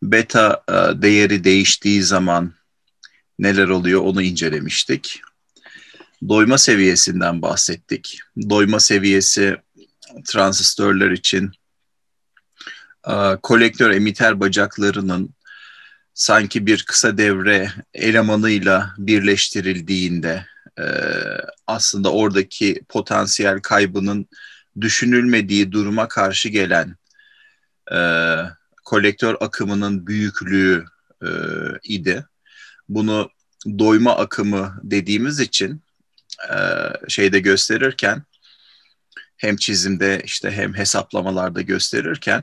beta değeri değiştiği zaman neler oluyor onu incelemiştik. Doyma seviyesinden bahsettik. Doyma seviyesi transistörler için kolektör emiter bacaklarının sanki bir kısa devre elemanıyla birleştirildiğinde aslında oradaki potansiyel kaybının düşünülmediği duruma karşı gelen kolektör akımının büyüklüğü idi. Bunu doyma akımı dediğimiz için şeyde gösterirken hem çizimde işte hem hesaplamalarda gösterirken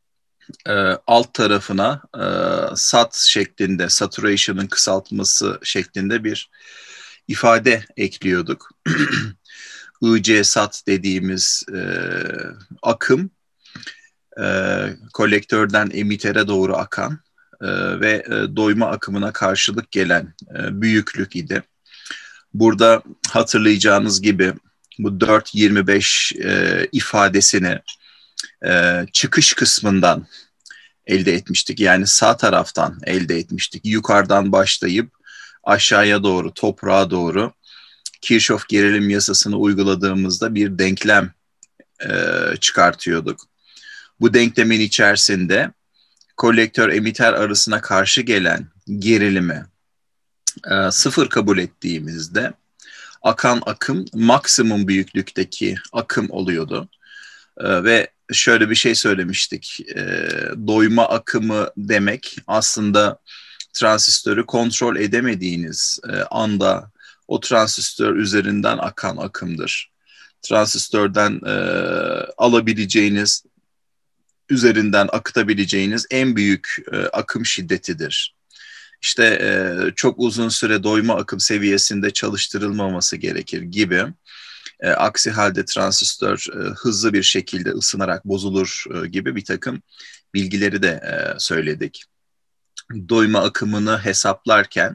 alt tarafına SAT şeklinde, saturation'ın kısaltması şeklinde bir ifade ekliyorduk. IC SAT dediğimiz akım kolektörden emitere doğru akan ve doyma akımına karşılık gelen büyüklük idi. Burada hatırlayacağınız gibi bu 4,25 ifadesini çıkış kısmından elde etmiştik. Yani sağ taraftan elde etmiştik. Yukarıdan başlayıp aşağıya doğru, toprağa doğru Kirchhoff gerilim yasasını uyguladığımızda bir denklem çıkartıyorduk. Bu denklemin içerisinde kolektör emiter arasına karşı gelen gerilimi sıfır kabul ettiğimizde akan akım maksimum büyüklükteki akım oluyordu. Ve şöyle bir şey söylemiştik. Doyma akımı demek aslında transistörü kontrol edemediğiniz anda o transistör üzerinden akan akımdır. Transistörden alabileceğiniz, üzerinden akıtabileceğiniz en büyük akım şiddetidir. İşte çok uzun süre doyma akım seviyesinde çalıştırılmaması gerekir gibi. Aksi halde transistör hızlı bir şekilde ısınarak bozulur gibi bir takım bilgileri de söyledik. Doyma akımını hesaplarken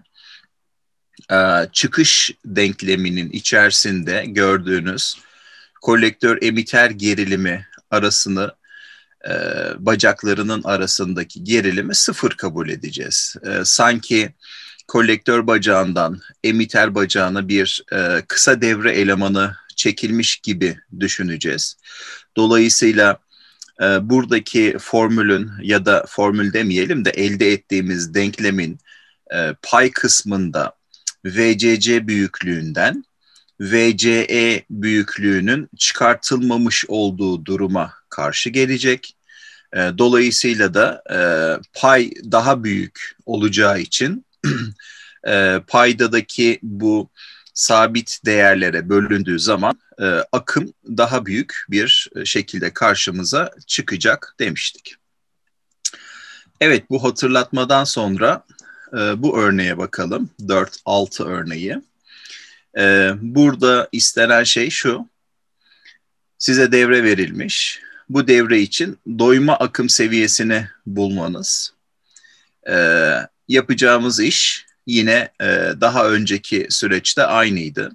çıkış denkleminin içerisinde gördüğünüz kolektör emiter gerilimi arasını bacaklarının arasındaki gerilimi sıfır kabul edeceğiz. Sanki kolektör bacağından emiter bacağına bir kısa devre elemanı çekilmiş gibi düşüneceğiz. Dolayısıyla buradaki formülün ya da formül demeyelim de elde ettiğimiz denklemin pay kısmında VCC büyüklüğünden VCE büyüklüğünün çıkartılmamış olduğu duruma karşı gelecek. Dolayısıyla da pay daha büyük olacağı için paydadaki bu sabit değerlere bölündüğü zaman akım daha büyük bir şekilde karşımıza çıkacak demiştik. Evet, bu hatırlatmadan sonra bu örneğe bakalım. 4-6 örneği. Burada istenen şey şu. Size devre verilmiş. Bu devre için doyma akım seviyesini bulmanız. Yapacağımız iş yine daha önceki süreçte aynıydı.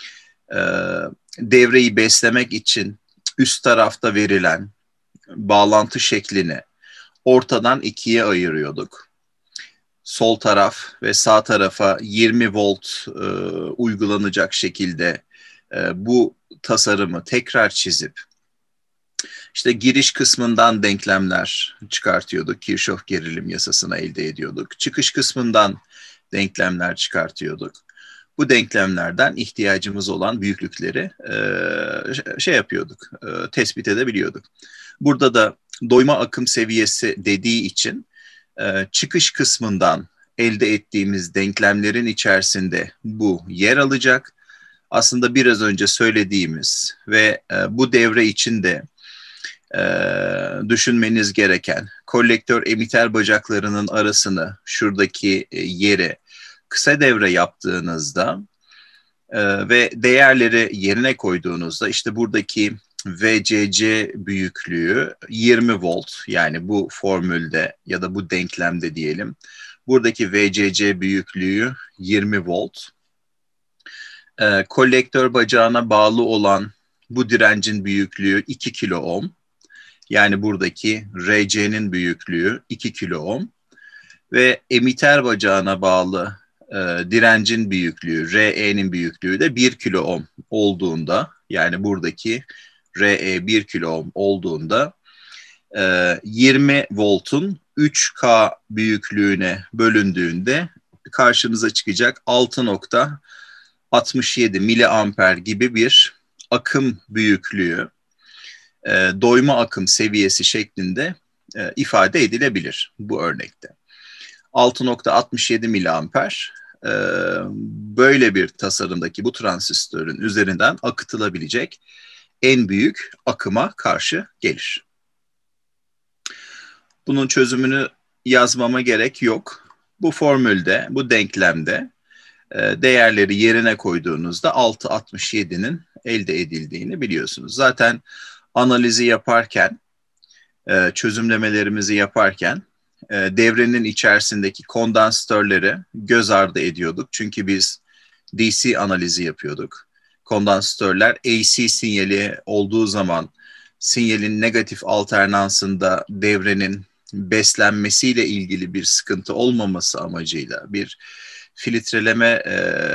Devreyi beslemek için üst tarafta verilen bağlantı şeklini ortadan ikiye ayırıyorduk. Sol taraf ve sağ tarafa 20 volt uygulanacak şekilde bu tasarımı tekrar çizip işte giriş kısmından denklemler çıkartıyorduk. Kirchhoff gerilim yasasını elde ediyorduk. Çıkış kısmından denklemler çıkartıyorduk. Bu denklemlerden ihtiyacımız olan büyüklükleri şey yapıyorduk, tespit edebiliyorduk. Burada da doyma akım seviyesi dediği için çıkış kısmından elde ettiğimiz denklemlerin içerisinde bu yer alacak. Aslında biraz önce söylediğimiz ve bu devre içinde düşünmeniz gereken kolektör emiter bacaklarının arasını şuradaki yere kısa devre yaptığınızda ve değerleri yerine koyduğunuzda işte buradaki VCC büyüklüğü 20 volt, yani bu formülde ya da bu denklemde diyelim. Buradaki VCC büyüklüğü 20 volt. Kolektör bacağına bağlı olan bu direncin büyüklüğü 2 kilo ohm. Yani buradaki RC'nin büyüklüğü 2 kilo ohm. ve emiter bacağına bağlı direncin büyüklüğü, RE'nin büyüklüğü de 1 kilo ohm olduğunda, yani buradaki RE 1 kilo ohm olduğunda 20 voltun 3K büyüklüğüne bölündüğünde karşınıza çıkacak 6,67 miliamper gibi bir akım büyüklüğü, doyma akım seviyesi şeklinde ifade edilebilir bu örnekte. 6,67 miliamper böyle bir tasarımdaki bu transistörün üzerinden akıtılabilecek en büyük akıma karşı gelir. Bunun çözümünü yazmama gerek yok. Bu formülde, bu denklemde değerleri yerine koyduğunuzda 6,67'nin elde edildiğini biliyorsunuz. Zaten analizi yaparken, çözümlemelerimizi yaparken devrenin içerisindeki kondansatörleri göz ardı ediyorduk. Çünkü biz DC analizi yapıyorduk. Kondansatörler AC sinyali olduğu zaman sinyalin negatif alternansında devrenin beslenmesiyle ilgili bir sıkıntı olmaması amacıyla bir filtreleme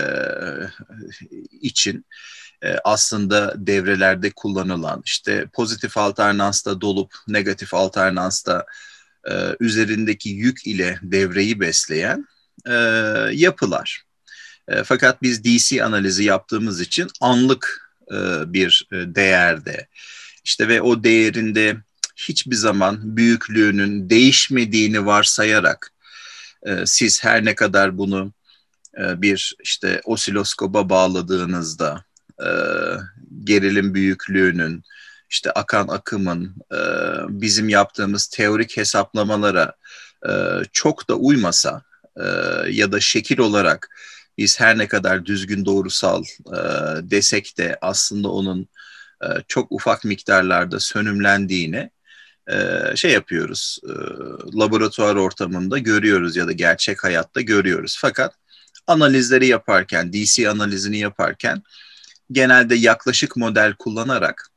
için aslında devrelerde kullanılan, işte pozitif alternansta dolup negatif alternansta üzerindeki yük ile devreyi besleyen yapılar. Fakat biz DC analizi yaptığımız için anlık bir değerde, işte ve o değerinde hiçbir zaman büyüklüğünün değişmediğini varsayarak siz her ne kadar bunu bir işte osiloskopa bağladığınızda gerilim büyüklüğünün, işte akan akımın bizim yaptığımız teorik hesaplamalara çok da uymasa ya da şekil olarak biz her ne kadar düzgün doğrusal desek de aslında onun çok ufak miktarlarda sönümlendiğini şey yapıyoruz, laboratuvar ortamında görüyoruz ya da gerçek hayatta görüyoruz. Fakat analizleri yaparken, DC analizini yaparken genelde yaklaşık model kullanarak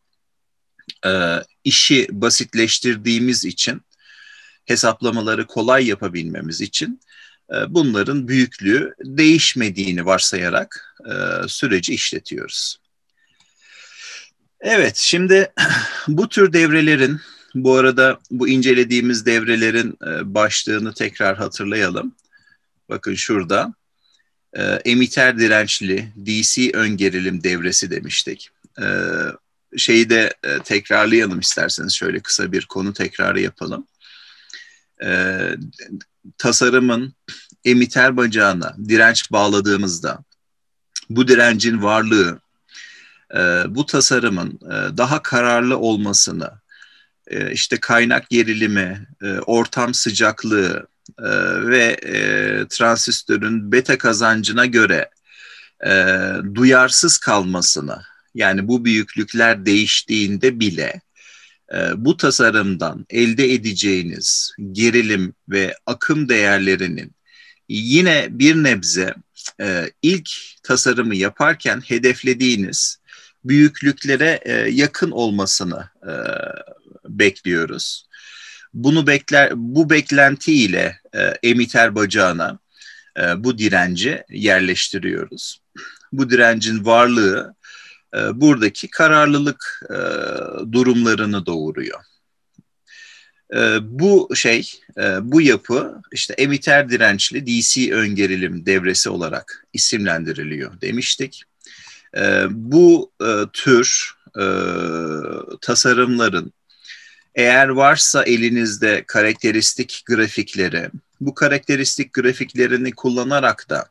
işi basitleştirdiğimiz için, hesaplamaları kolay yapabilmemiz için bunların büyüklüğü değişmediğini varsayarak süreci işletiyoruz. Evet, şimdi bu tür devrelerin, bu arada bu incelediğimiz devrelerin başlığını tekrar hatırlayalım. Bakın şurada emiter dirençli DC ön gerilim devresi demiştik. Şeyi de tekrarlayalım isterseniz, şöyle kısa bir konu tekrarı yapalım. Tasarımın emiter bacağına direnç bağladığımızda bu direncin varlığı bu tasarımın daha kararlı olmasını, işte kaynak gerilimi, ortam sıcaklığı ve transistörün beta kazancına göre duyarsız kalmasını, yani bu büyüklükler değiştiğinde bile bu tasarımdan elde edeceğiniz gerilim ve akım değerlerinin yine bir nebze ilk tasarımı yaparken hedeflediğiniz büyüklüklere yakın olmasını bekliyoruz. Bu beklentiyle emiter bacağına bu direnci yerleştiriyoruz. Bu direncin varlığı buradaki kararlılık durumlarını doğuruyor. Bu yapı işte emiter dirençli DC ön gerilim devresi olarak isimlendiriliyor demiştik. Bu tür tasarımların eğer varsa elinizde karakteristik grafikleri, bu karakteristik grafiklerini kullanarak da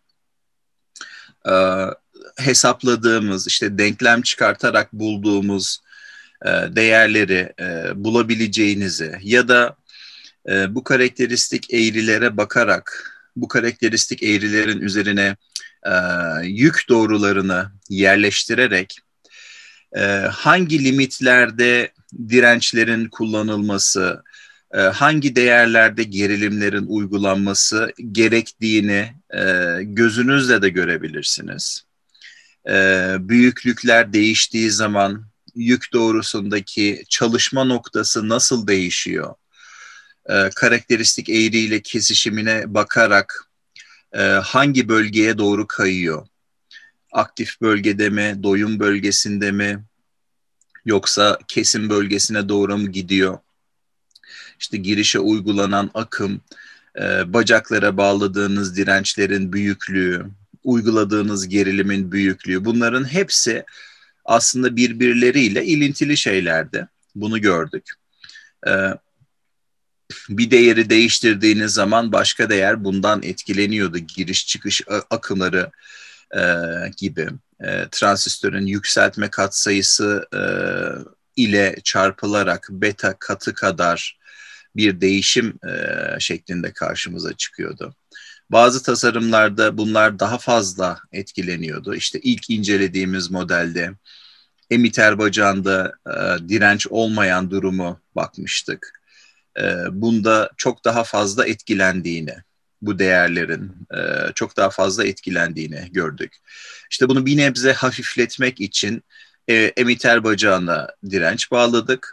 hesapladığımız, işte denklem çıkartarak bulduğumuz değerleri bulabileceğinizi ya da bu karakteristik eğrilere bakarak, bu karakteristik eğrilerin üzerine yük doğrularını yerleştirerek hangi limitlerde dirençlerin kullanılması, hangi değerlerde gerilimlerin uygulanması gerektiğini gözünüzle de görebilirsiniz. Büyüklükler değiştiği zaman yük doğrusundaki çalışma noktası nasıl değişiyor? karakteristik eğriyle kesişimine bakarak hangi bölgeye doğru kayıyor? Aktif bölgede mi, doyum bölgesinde mi, yoksa kesim bölgesine doğru mu gidiyor? İşte girişe uygulanan akım, bacaklara bağladığınız dirençlerin büyüklüğü, uyguladığınız gerilimin büyüklüğü, bunların hepsi aslında birbirleriyle ilintili şeylerdi. Bunu gördük. Bir değeri değiştirdiğiniz zaman başka değer bundan etkileniyordu. Giriş çıkış akımları gibi. Transistörün yükseltme katsayısı ile çarpılarak beta katı kadar bir değişim şeklinde karşımıza çıkıyordu. Bazı tasarımlarda bunlar daha fazla etkileniyordu. İşte ilk incelediğimiz modelde emiter bacağında direnç olmayan durumu bakmıştık. Bunda çok daha fazla etkilendiğini, bu değerlerin çok daha fazla etkilendiğini gördük. İşte bunu bir nebze hafifletmek için emiter bacağına direnç bağladık,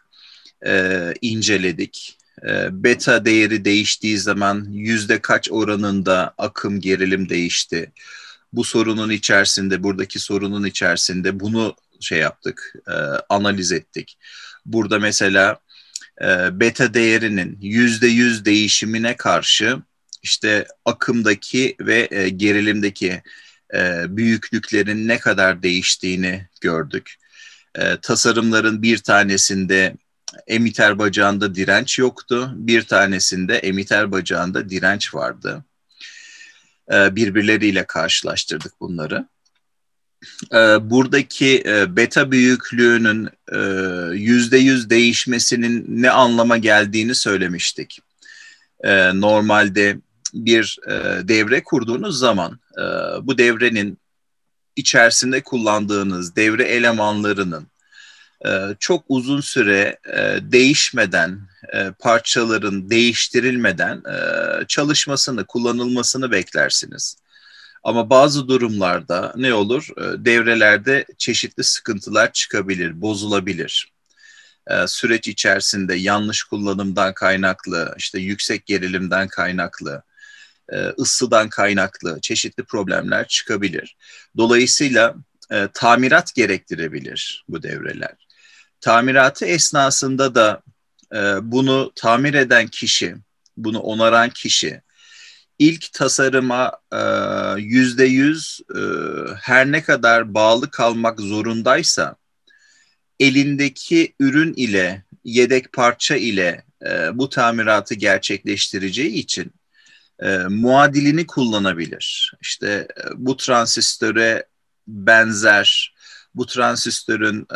inceledik. Beta değeri değiştiği zaman yüzde kaç oranında akım, gerilim değişti. Bu sorunun içerisinde, buradaki sorunun içerisinde bunu yaptık, analiz ettik. Burada mesela beta değerinin %100 değişimine karşı işte akımdaki ve gerilimdeki büyüklüklerin ne kadar değiştiğini gördük. Tasarımların bir tanesinde emiter bacağında direnç yoktu, bir tanesinde emiter bacağında direnç vardı. Birbirleriyle karşılaştırdık bunları. Buradaki beta büyüklüğünün %100 değişmesinin ne anlama geldiğini söylemiştik. Normalde bir devre kurduğunuz zaman bu devrenin içerisinde kullandığınız devre elemanlarının çok uzun süre değişmeden, parçaların değiştirilmeden çalışmasını, kullanılmasını beklersiniz. Ama bazı durumlarda ne olur? Devrelerde çeşitli sıkıntılar çıkabilir, bozulabilir. Süreç içerisinde yanlış kullanımdan kaynaklı, işte yüksek gerilimden kaynaklı, ısıdan kaynaklı çeşitli problemler çıkabilir. Dolayısıyla tamirat gerektirebilir bu devreler. Tamiratı esnasında da bunu tamir eden kişi, bunu onaran kişi, İlk tasarıma %100 her ne kadar bağlı kalmak zorundaysa elindeki ürün ile, yedek parça ile bu tamiratı gerçekleştireceği için muadilini kullanabilir. İşte bu transistöre benzer, bu transistörün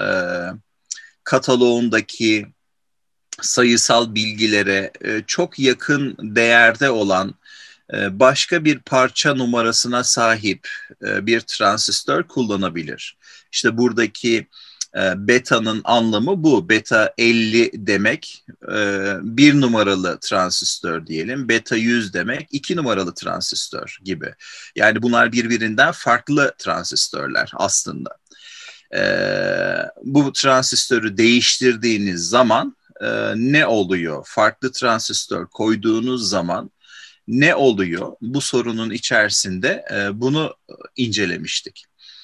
kataloğundaki sayısal bilgilere çok yakın değerde olan başka bir parça numarasına sahip bir transistör kullanabilir. İşte buradaki beta'nın anlamı bu. Beta 50 demek bir numaralı transistör diyelim. Beta 100 demek 2 numaralı transistör gibi. Yani bunlar birbirinden farklı transistörler aslında. Bu transistörü değiştirdiğiniz zaman ne oluyor? Farklı transistör koyduğunuz zaman ne oluyor? Bu sorunun içerisinde bunu incelemiştik.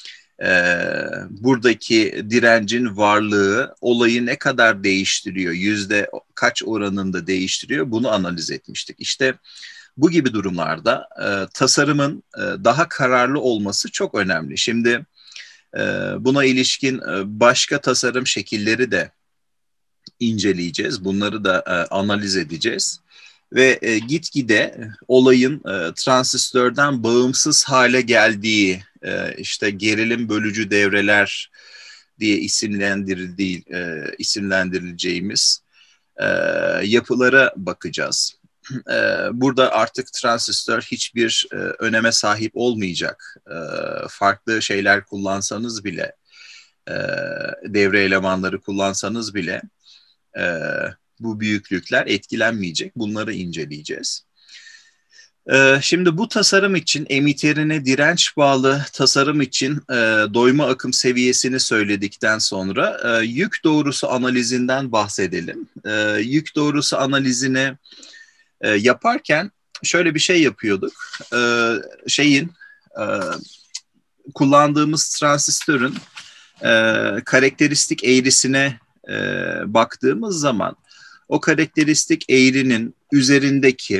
Buradaki direncin varlığı olayı ne kadar değiştiriyor, yüzde kaç oranında değiştiriyor, bunu analiz etmiştik. İşte bu gibi durumlarda tasarımın daha kararlı olması çok önemli. Şimdi buna ilişkin başka tasarım şekilleri de inceleyeceğiz. Bunları da analiz edeceğiz. Ve gitgide olayın transistörden bağımsız hale geldiği, işte gerilim bölücü devreler diye isimlendirileceğimiz yapılara bakacağız. Burada artık transistör hiçbir öneme sahip olmayacak. Farklı şeyler kullansanız bile, devre elemanları kullansanız bile bu büyüklükler etkilenmeyecek. Bunları inceleyeceğiz. Şimdi bu tasarım için emiterine direnç bağlı tasarım için doyma akım seviyesini söyledikten sonra yük doğrusu analizinden bahsedelim. Yük doğrusu analizine Yaparken şöyle bir şey yapıyorduk. Şeyin kullandığımız transistörün karakteristik eğrisine baktığımız zaman o karakteristik eğrinin üzerindeki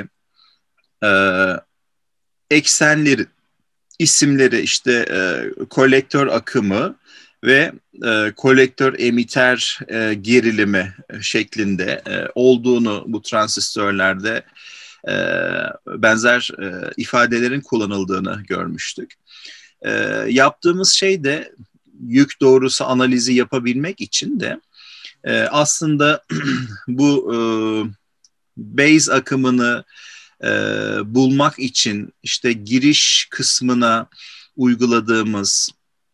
eksenleri, isimleri işte kolektör akımı ve kolektör emiter gerilimi şeklinde olduğunu bu transistörlerde benzer ifadelerin kullanıldığını görmüştük. Yaptığımız şey de yük doğrusu analizi yapabilmek için de aslında bu base akımını bulmak için işte giriş kısmına uyguladığımız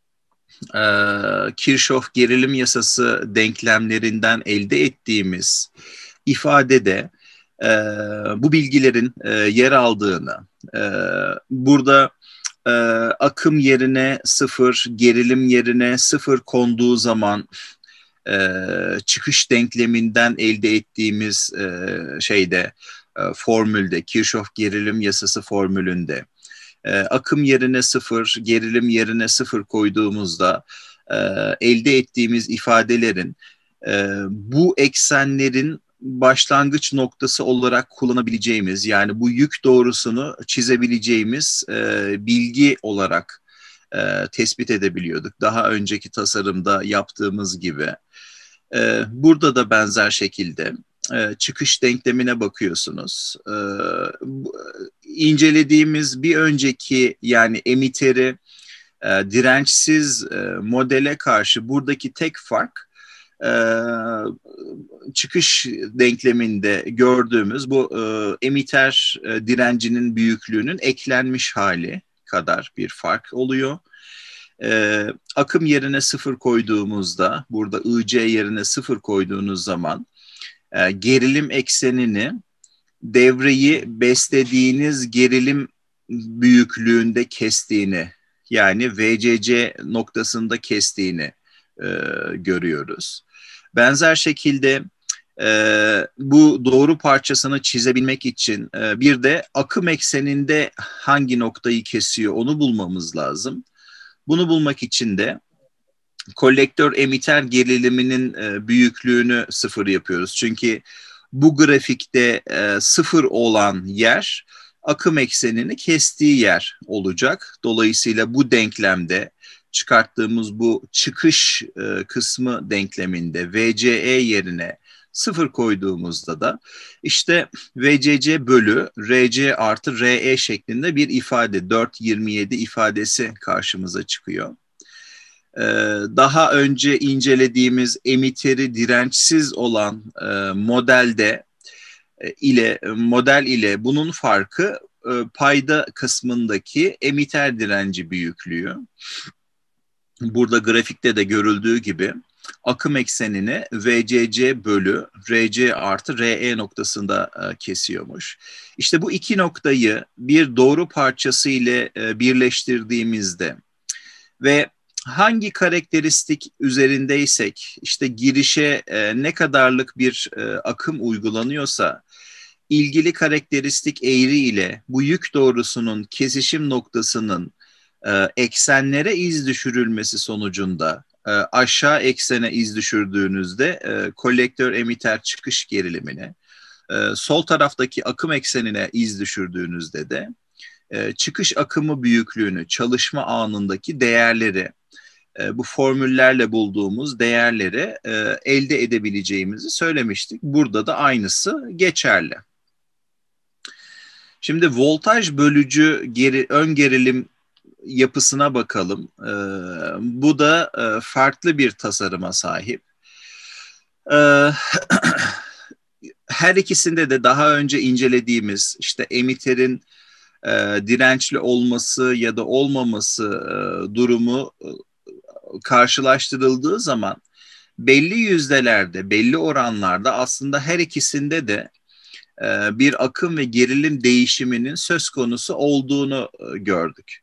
Kirchhoff gerilim yasası denklemlerinden elde ettiğimiz ifadede bu bilgilerin yer aldığını, burada akım yerine 0, gerilim yerine 0 konduğu zaman çıkış denkleminden elde ettiğimiz formülde, Kirchhoff gerilim yasası formülünde akım yerine 0, gerilim yerine 0 koyduğumuzda elde ettiğimiz ifadelerin bu eksenlerin başlangıç noktası olarak kullanabileceğimiz, yani bu yük doğrusunu çizebileceğimiz bilgi olarak tespit edebiliyorduk. Daha önceki tasarımda yaptığımız gibi. Burada da benzer şekilde çıkış denklemine bakıyorsunuz. İncelediğimiz bir önceki, yani emiteri dirençsiz modele karşı buradaki tek fark çıkış denkleminde gördüğümüz bu emiter direncinin büyüklüğünün eklenmiş hali kadar bir fark oluyor. Akım yerine 0 koyduğumuzda, burada IC yerine 0 koyduğunuz zaman gerilim eksenini devreyi beslediğiniz gerilim büyüklüğünde kestiğini, yani VCC noktasında kestiğini görüyoruz. Benzer şekilde bu doğru parçasını çizebilmek için bir de akım ekseninde hangi noktayı kesiyor onu bulmamız lazım. Bunu bulmak için de kolektör emiter geriliminin büyüklüğünü 0 yapıyoruz. Çünkü bu grafikte 0 olan yer akım eksenini kestiği yer olacak. Dolayısıyla bu denklemde çıkarttığımız bu çıkış kısmı denkleminde VCE yerine 0 koyduğumuzda da işte VCC bölü RC artı RE şeklinde bir ifade, 4,27 ifadesi karşımıza çıkıyor. Daha önce incelediğimiz emiteri dirençsiz olan model ile bunun farkı payda kısmındaki emiter direnci büyüklüğü. Burada grafikte de görüldüğü gibi akım eksenini VCC bölü RC artı RE noktasında kesiyormuş. İşte bu iki noktayı bir doğru parçası ile birleştirdiğimizde ve hangi karakteristik üzerindeysek, işte girişe ne kadarlık bir akım uygulanıyorsa, ilgili karakteristik eğri ile bu yük doğrusunun kesişim noktasının eksenlere iz düşürülmesi sonucunda aşağı eksene iz düşürdüğünüzde kolektör emiter çıkış gerilimine, sol taraftaki akım eksenine iz düşürdüğünüzde de çıkış akımı büyüklüğünü, çalışma anındaki değerleri, bu formüllerle bulduğumuz değerleri elde edebileceğimizi söylemiştik. Burada da aynısı geçerli. Şimdi voltaj bölücü ön gerilim yapısına bakalım. Bu da farklı bir tasarıma sahip. Her ikisinde de daha önce incelediğimiz işte emiterin dirençli olması ya da olmaması durumu karşılaştırıldığı zaman belli yüzdelerde, belli oranlarda aslında her ikisinde de bir akım ve gerilim değişiminin söz konusu olduğunu gördük.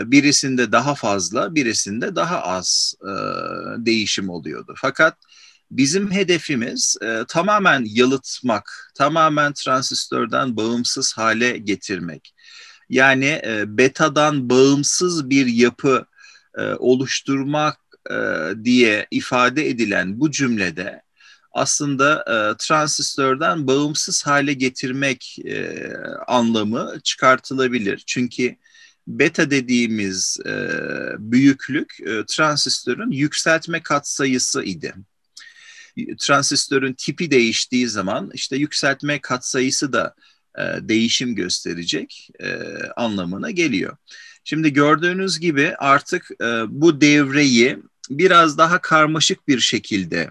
Birisinde daha fazla, birisinde daha az değişim oluyordu. Fakat Bizim hedefimiz tamamen yalıtmak, tamamen transistörden bağımsız hale getirmek. Yani betadan bağımsız bir yapı oluşturmak diye ifade edilen bu cümlede aslında transistörden bağımsız hale getirmek anlamı çıkartılabilir. Çünkü beta dediğimiz büyüklük transistörün yükseltme katsayısı idi. Transistörün tipi değiştiği zaman işte yükseltme katsayısı da değişim gösterecek anlamına geliyor. Şimdi gördüğünüz gibi artık bu devreyi biraz daha karmaşık bir şekilde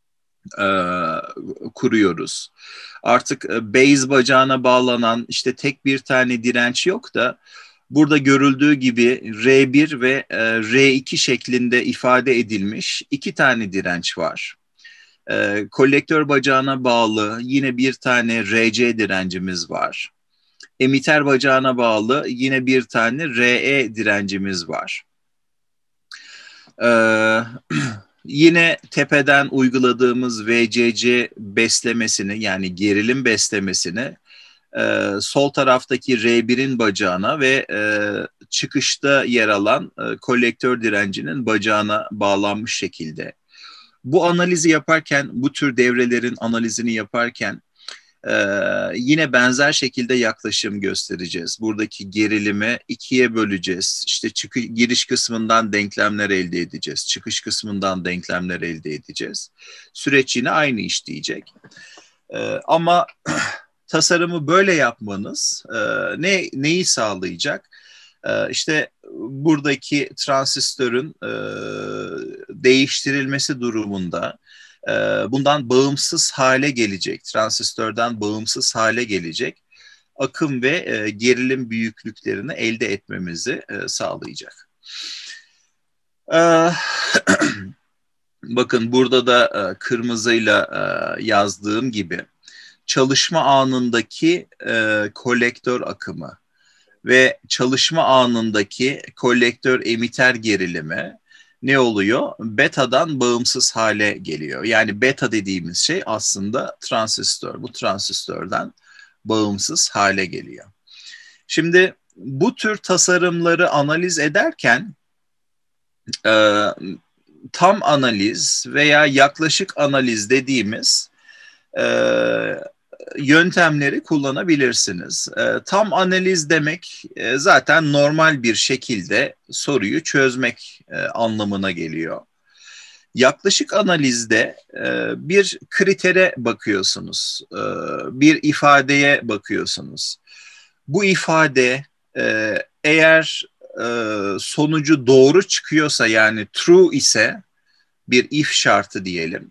kuruyoruz. Artık base bacağına bağlanan işte tek bir tane direnç yok da burada görüldüğü gibi R1 ve R2 şeklinde ifade edilmiş iki tane direnç var. Kolektör bacağına bağlı yine bir tane RC direncimiz var. Emiter bacağına bağlı yine bir tane RE direncimiz var. Yine tepeden uyguladığımız VCC beslemesini yani gerilim beslemesini sol taraftaki R1'in bacağına ve çıkışta yer alan kolektör direncinin bacağına bağlanmış şekilde. Bu analizi yaparken, bu tür devrelerin analizini yaparken yine benzer şekilde yaklaşım göstereceğiz. Buradaki gerilimi ikiye böleceğiz. İşte giriş kısmından denklemler elde edeceğiz. Çıkış kısmından denklemler elde edeceğiz. Süreç yine aynı işleyecek. Ama tasarımı böyle yapmanız neyi sağlayacak? İşte buradaki transistörün değiştirilmesi durumunda bundan bağımsız hale gelecek, transistörden bağımsız hale gelecek akım ve gerilim büyüklüklerini elde etmemizi sağlayacak. Bakın burada da kırmızıyla yazdığım gibi çalışma anındaki kolektör akımı ve çalışma anındaki kolektör emiter gerilimi ne oluyor? Beta'dan bağımsız hale geliyor. Yani beta dediğimiz şey aslında transistör. Bu transistörden bağımsız hale geliyor. Şimdi bu tür tasarımları analiz ederken tam analiz veya yaklaşık analiz dediğimiz yöntemleri kullanabilirsiniz. Tam analiz demek zaten normal bir şekilde soruyu çözmek anlamına geliyor. Yaklaşık analizde bir kritere bakıyorsunuz, bir ifadeye bakıyorsunuz. Bu ifade eğer sonucu doğru çıkıyorsa yani true ise bir if şartı diyelim,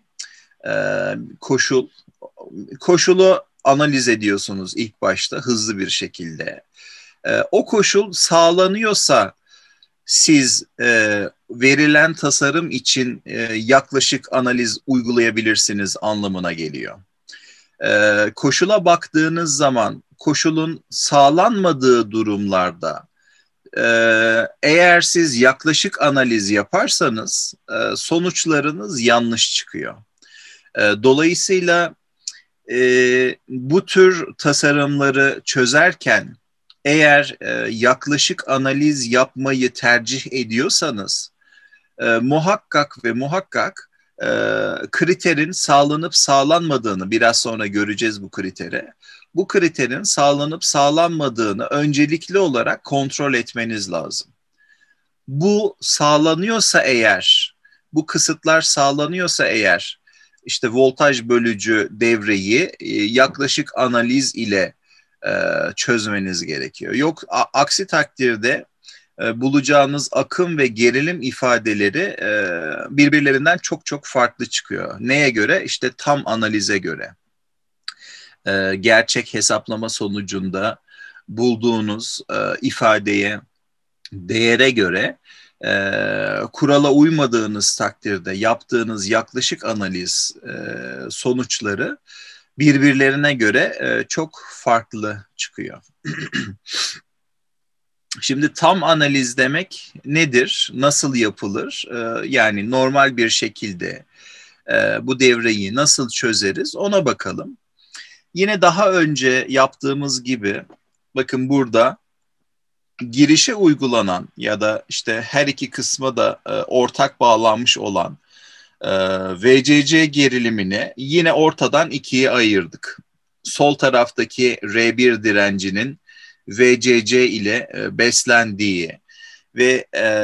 koşulu analiz ediyorsunuz ilk başta hızlı bir şekilde. O koşul sağlanıyorsa siz verilen tasarım için yaklaşık analiz uygulayabilirsiniz anlamına geliyor. Koşula baktığınız zaman koşulun sağlanmadığı durumlarda eğer siz yaklaşık analiz yaparsanız sonuçlarınız yanlış çıkıyor. Dolayısıyla bu tür tasarımları çözerken eğer yaklaşık analiz yapmayı tercih ediyorsanız muhakkak ve muhakkak kriterin sağlanıp sağlanmadığını biraz sonra göreceğiz bu kriteri. Bu kriterin sağlanıp sağlanmadığını öncelikli olarak kontrol etmeniz lazım. Bu sağlanıyorsa eğer, bu kısıtlar sağlanıyorsa eğer işte voltaj bölücü devreyi yaklaşık analiz ile çözmeniz gerekiyor. Yok aksi takdirde bulacağınız akım ve gerilim ifadeleri birbirlerinden çok çok farklı çıkıyor. Neye göre? İşte tam analize göre. Gerçek hesaplama sonucunda bulduğunuz ifadeye, değere göre kurala uymadığınız takdirde yaptığınız yaklaşık analiz sonuçları birbirlerine göre çok farklı çıkıyor. Şimdi tam analiz demek nedir? Nasıl yapılır? Yani normal bir şekilde Bu devreyi nasıl çözeriz ona bakalım. Yine daha önce yaptığımız gibi bakın burada girişe uygulanan ya da işte her iki kısma da ortak bağlanmış olan VCC gerilimini yine ortadan ikiye ayırdık. Sol taraftaki R1 direncinin VCC ile beslendiği ve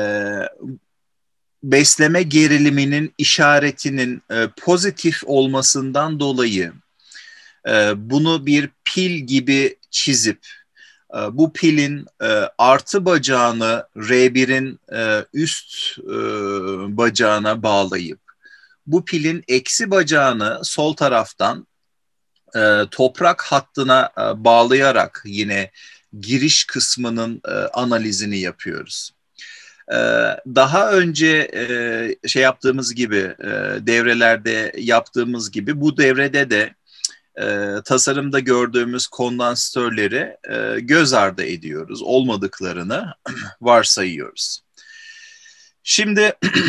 besleme geriliminin işaretinin pozitif olmasından dolayı bunu bir pil gibi çizip bu pilin artı bacağını R1'in üst bacağına bağlayıp bu pilin eksi bacağını sol taraftan toprak hattına bağlayarak yine giriş kısmının analizini yapıyoruz. Daha önce yaptığımız gibi devrelerde yaptığımız gibi bu devrede de tasarımda gördüğümüz kondansatörleri göz ardı ediyoruz. Olmadıklarını varsayıyoruz. Şimdi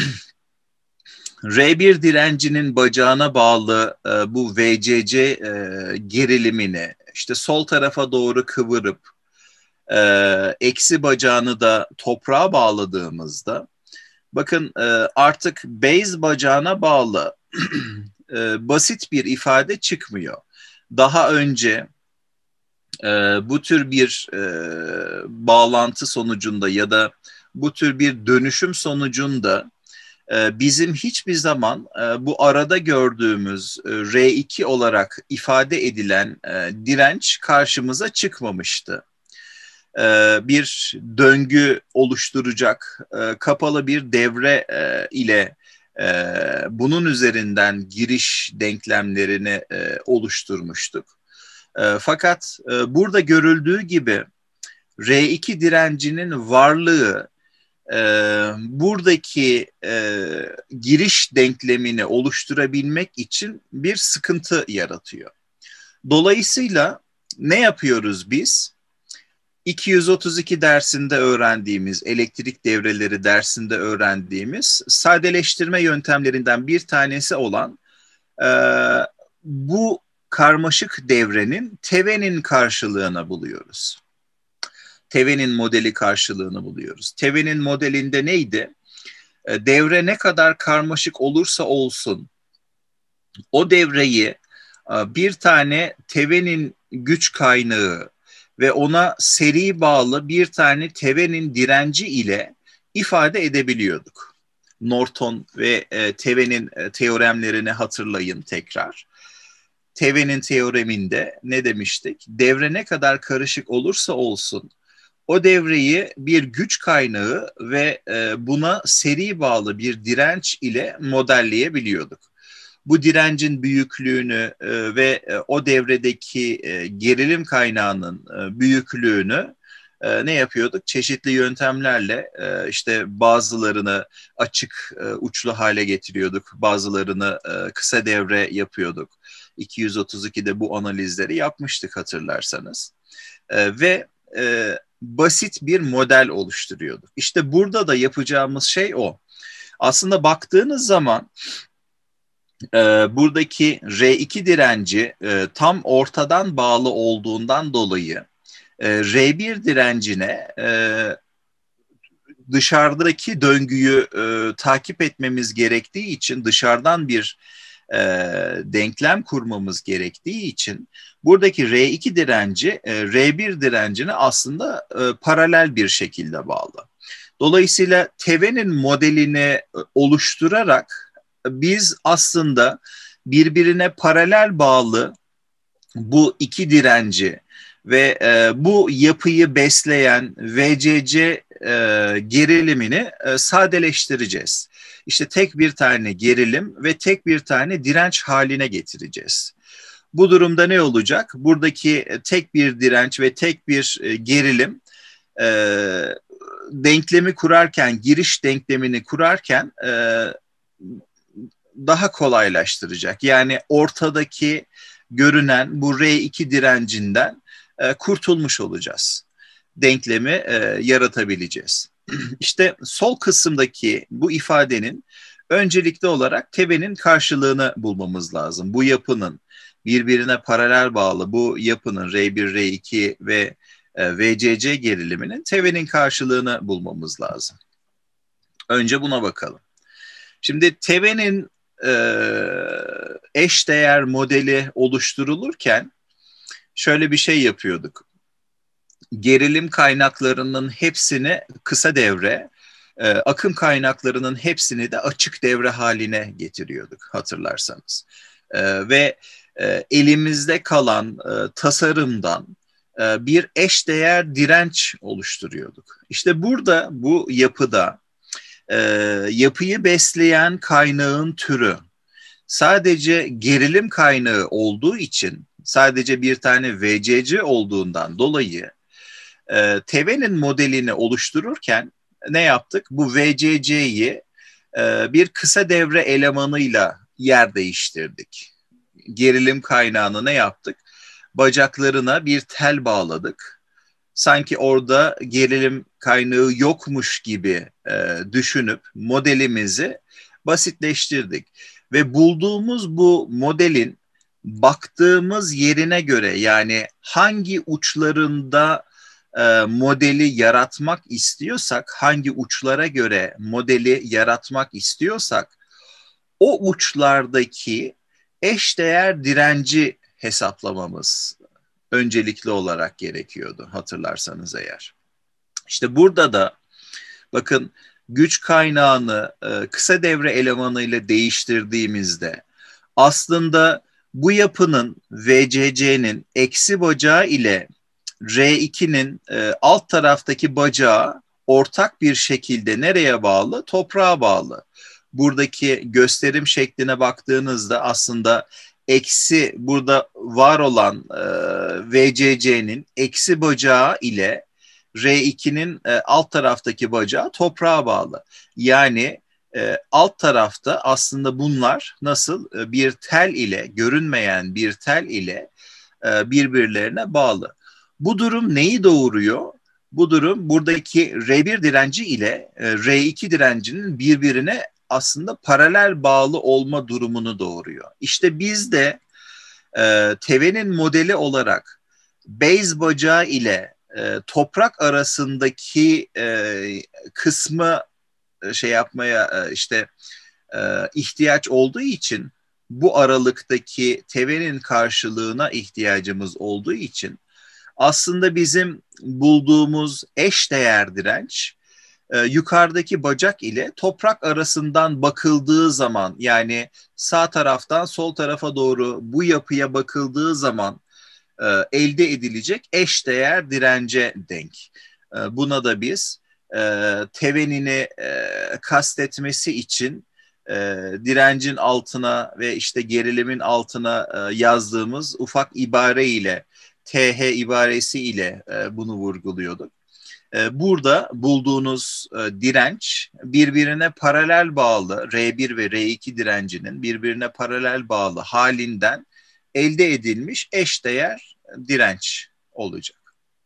R1 direncinin bacağına bağlı bu VCC gerilimini işte sol tarafa doğru kıvırıp eksi bacağını da toprağa bağladığımızda bakın artık base bacağına bağlı basit bir ifade çıkmıyor. Daha önce bu tür bir bağlantı sonucunda ya da bu tür bir dönüşüm sonucunda bizim hiçbir zaman bu arada gördüğümüz R2 olarak ifade edilen direnç karşımıza çıkmamıştı. Bir döngü oluşturacak kapalı bir devre ile bunun üzerinden giriş denklemlerini oluşturmuştuk. Fakat burada görüldüğü gibi R2 direncinin varlığı buradaki giriş denklemini oluşturabilmek için bir sıkıntı yaratıyor. Dolayısıyla ne yapıyoruz biz? 232 dersinde öğrendiğimiz, elektrik devreleri dersinde öğrendiğimiz sadeleştirme yöntemlerinden bir tanesi olan bu karmaşık devrenin Thevenin karşılığını buluyoruz. Thevenin modeli karşılığını buluyoruz. Thevenin modelinde neydi? Devre ne kadar karmaşık olursa olsun o devreyi bir tane Thevenin güç kaynağı ve ona seri bağlı bir tane Thevenin direnci ile ifade edebiliyorduk. Norton ve Thevenin teoremlerini hatırlayın tekrar. Thevenin teoreminde ne demiştik? Devre ne kadar karışık olursa olsun o devreyi bir güç kaynağı ve buna seri bağlı bir direnç ile modelleyebiliyorduk. Bu direncin büyüklüğünü ve o devredeki gerilim kaynağının büyüklüğünü ne yapıyorduk? Çeşitli yöntemlerle işte bazılarını açık uçlu hale getiriyorduk, bazılarını kısa devre yapıyorduk. 232'de bu analizleri yapmıştık hatırlarsanız. Ve basit bir model oluşturuyorduk. İşte burada da yapacağımız şey o. Aslında baktığınız zaman buradaki R2 direnci tam ortadan bağlı olduğundan dolayı R1 direncine dışarıdaki döngüyü takip etmemiz gerektiği için dışarıdan bir denklem kurmamız gerektiği için buradaki R2 direnci R1 direncine aslında paralel bir şekilde bağlı. Dolayısıyla Thevenin modelini oluşturarak biz aslında birbirine paralel bağlı bu iki direnci ve bu yapıyı besleyen VCC gerilimini sadeleştireceğiz. İşte tek bir tane gerilim ve tek bir tane direnç haline getireceğiz. Bu durumda ne olacak? Buradaki tek bir direnç ve tek bir gerilim denklemi kurarken, giriş denklemini kurarken daha kolaylaştıracak. Yani ortadaki görünen bu R2 direncinden kurtulmuş olacağız. Denklemi yaratabileceğiz. İşte sol kısımdaki bu ifadenin Öncelikli olarak tevenin karşılığını bulmamız lazım. Bu yapının birbirine paralel bağlı, bu yapının R1, R2 ve VCC geriliminin tevenin karşılığını bulmamız lazım. Önce buna bakalım. Şimdi tevenin eşdeğer modeli oluşturulurken şöyle bir şey yapıyorduk. Gerilim kaynaklarının hepsini kısa devre, akım kaynaklarının hepsini de açık devre haline getiriyorduk hatırlarsanız. Ve elimizde kalan tasarımdan bir eşdeğer direnç oluşturuyorduk. İşte burada bu yapıda yapıyı besleyen kaynağın türü sadece gerilim kaynağı olduğu için, sadece bir tane VCC olduğundan dolayı tevenin modelini oluştururken ne yaptık? Bu VCC'yi bir kısa devre elemanıyla yer değiştirdik. Gerilim kaynağını ne yaptık? Bacaklarına bir tel bağladık. Sanki orada gerilim kaynağı yokmuş gibi düşünüp modelimizi basitleştirdik. Ve bulduğumuz bu modelin baktığımız yerine göre, yani hangi uçlarında modeli yaratmak istiyorsak, hangi uçlara göre modeli yaratmak istiyorsak, o uçlardaki eşdeğer direnci hesaplamamız öncelikli olarak gerekiyordu hatırlarsanız eğer. İşte burada da bakın, güç kaynağını kısa devre elemanı ile değiştirdiğimizde aslında bu yapının VCC'nin eksi bacağı ile R2'nin alt taraftaki bacağı ortak bir şekilde nereye bağlı? Toprağa bağlı. Buradaki gösterim şekline baktığınızda aslında eksi, burada var olan VCC'nin eksi bacağı ile R2'nin alt taraftaki bacağı toprağa bağlı. Yani alt tarafta aslında bunlar nasıl bir tel ile, görünmeyen bir tel ile birbirlerine bağlı. Bu durum neyi doğuruyor? Bu durum buradaki R1 direnci ile R2 direncinin birbirine aslında paralel bağlı olma durumunu doğuruyor. İşte biz de tevenin modeli olarak base bacağı ile toprak arasındaki kısmı şey yapmaya ihtiyaç olduğu için, bu aralıktaki tevenin karşılığına ihtiyacımız olduğu için aslında bizim bulduğumuz eşdeğer direnç yukarıdaki bacak ile toprak arasından bakıldığı zaman, yani sağ taraftan sol tarafa doğru bu yapıya bakıldığı zaman elde edilecek eşdeğer dirence denk. Buna da biz tevenini kastetmesi için direncin altına ve işte gerilimin altına yazdığımız ufak ibare ile, TH ibaresi ile bunu vurguluyorduk. Burada bulduğunuz direnç birbirine paralel bağlı, R1 ve R2 direncinin birbirine paralel bağlı halinden elde edilmiş eşdeğer direnç olacak.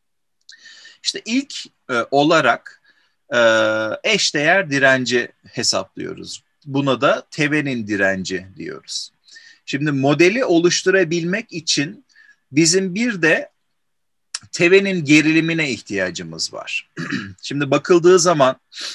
İşte ilk olarak eşdeğer direnci hesaplıyoruz. Buna da tevenin direnci diyoruz. Şimdi modeli oluşturabilmek için bizim bir de tevenin gerilimine ihtiyacımız var. Şimdi bakıldığı zaman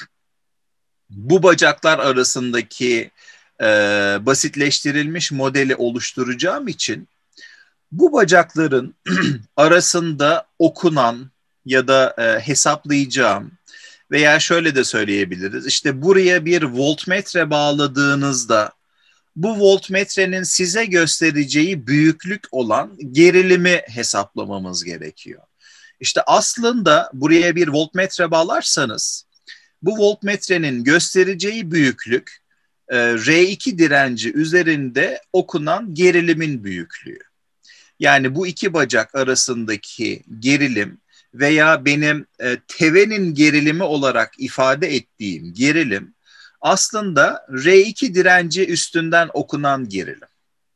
bu bacaklar arasındaki basitleştirilmiş modeli oluşturacağım için bu bacakların arasında okunan ya da hesaplayacağım, veya şöyle de söyleyebiliriz. İşte buraya bir voltmetre bağladığınızda bu voltmetrenin size göstereceği büyüklük olan gerilimi hesaplamamız gerekiyor. İşte aslında buraya bir voltmetre bağlarsanız bu voltmetrenin göstereceği büyüklük R2 direnci üzerinde okunan gerilimin büyüklüğü. Yani bu iki bacak arasındaki gerilim veya benim tevenin gerilimi olarak ifade ettiğim gerilim aslında R2 direnci üstünden okunan gerilim.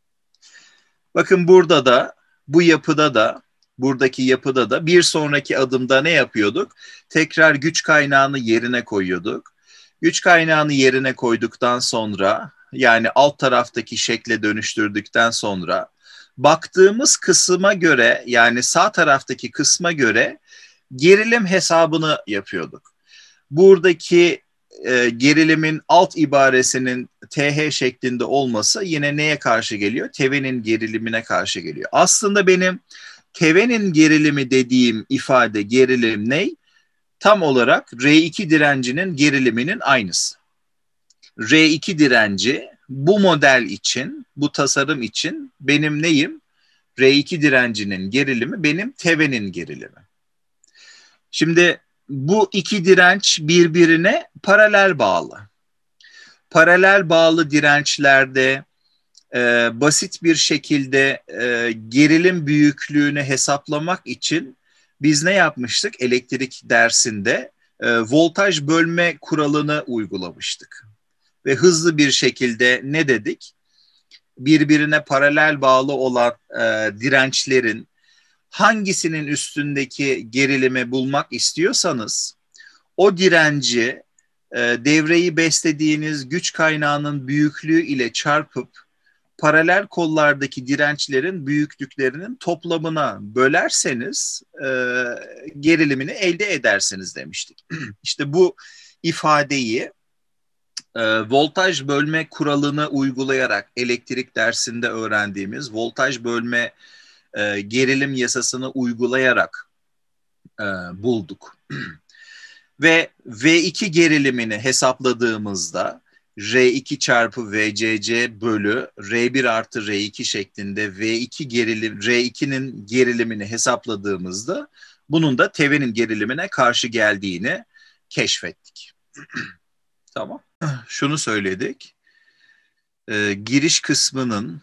Bakın burada da, bu yapıda da, buradaki yapıda da bir sonraki adımda ne yapıyorduk? Tekrar güç kaynağını yerine koyuyorduk Güç kaynağını yerine koyduktan sonra, yani alt taraftaki şekle dönüştürdükten sonra baktığımız kısma göre, yani sağ taraftaki kısma göre gerilim hesabını yapıyorduk. Buradaki gerilimin alt ibaresinin TH şeklinde olması yine neye karşı geliyor? Tevenin gerilimine karşı geliyor. Aslında benim tevenin gerilimi dediğim ifade, gerilim ne? Tam olarak R2 direncinin geriliminin aynısı. R2 direnci bu model için, bu tasarım için benim neyim? R2 direncinin gerilimi benim tevenin gerilimi. Şimdi bu iki direnç birbirine paralel bağlı. Paralel bağlı dirençlerde basit bir şekilde gerilim büyüklüğünü hesaplamak için biz ne yapmıştık? Elektrik dersinde voltaj bölme kuralını uygulamıştık. Ve hızlı bir şekilde ne dedik? Birbirine paralel bağlı olan dirençlerin hangisinin üstündeki gerilimi bulmak istiyorsanız o direnci devreyi beslediğiniz güç kaynağının büyüklüğü ile çarpıp paralel kollardaki dirençlerin büyüklüklerinin toplamına bölerseniz gerilimini elde edersiniz demiştik. İşte bu ifadeyi voltaj bölme kuralını uygulayarak elektrik dersinde öğrendiğimiz voltaj bölme gerilim yasasını uygulayarak bulduk. Ve V2 gerilimini hesapladığımızda R2 çarpı VCC bölü R1 artı R2 şeklinde R2'nin gerilimini hesapladığımızda bunun da tevenin gerilimine karşı geldiğini keşfettik. Tamam. Şunu söyledik. Giriş kısmının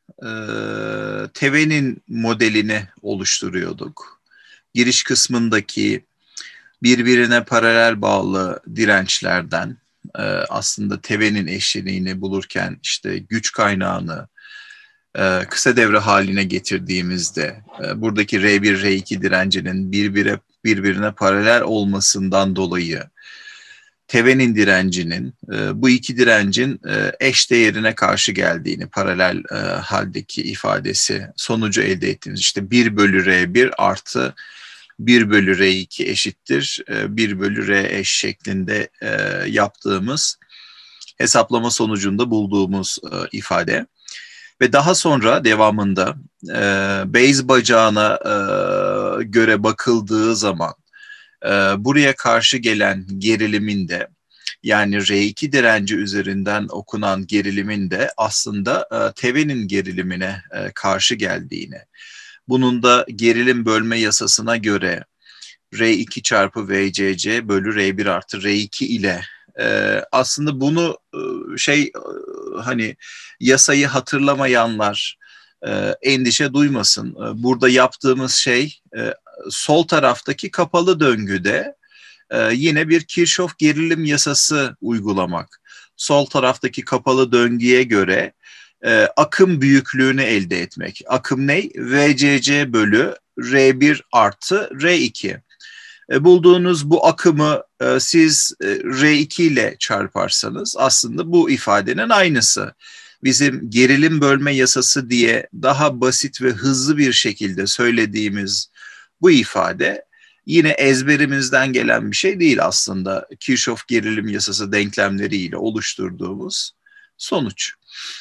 tevenin modelini oluşturuyorduk. Giriş kısmındaki birbirine paralel bağlı dirençlerden aslında tevenin eşleniğini bulurken işte güç kaynağını kısa devre haline getirdiğimizde buradaki R1, R2 direncinin birbirine paralel olmasından dolayı tevenin direncinin bu iki direncin eş değerine karşı geldiğini, paralel haldeki ifadesi sonucu elde ettiğimiz işte 1 bölü R1 artı 1 bölü R2 eşittir 1 bölü R eş şeklinde yaptığımız hesaplama sonucunda bulduğumuz ifade. Ve daha sonra devamında Bayes bacağına göre bakıldığı zaman buraya karşı gelen gerilimin de yani R2 direnci üzerinden okunan gerilimin de aslında tevenin gerilimine karşı geldiğini, bunun da gerilim bölme yasasına göre R2 çarpı VCC bölü R1 artı R2 ile aslında bunu hani yasayı hatırlamayanlar endişe duymasın. Burada yaptığımız şey sol taraftaki kapalı döngüde yine bir Kirchhoff gerilim yasası uygulamak. Sol taraftaki kapalı döngüye göre akım büyüklüğünü elde etmek. Akım ne? VCC bölü R1 artı R2. Bulduğunuz bu akımı siz R2 ile çarparsanız aslında bu ifadenin aynısı. Bizim gerilim bölme yasası diye daha basit ve hızlı bir şekilde söylediğimiz bu ifade yine ezberimizden gelen bir şey değil aslında. Kirchhoff gerilim yasası denklemleriyle oluşturduğumuz sonuç.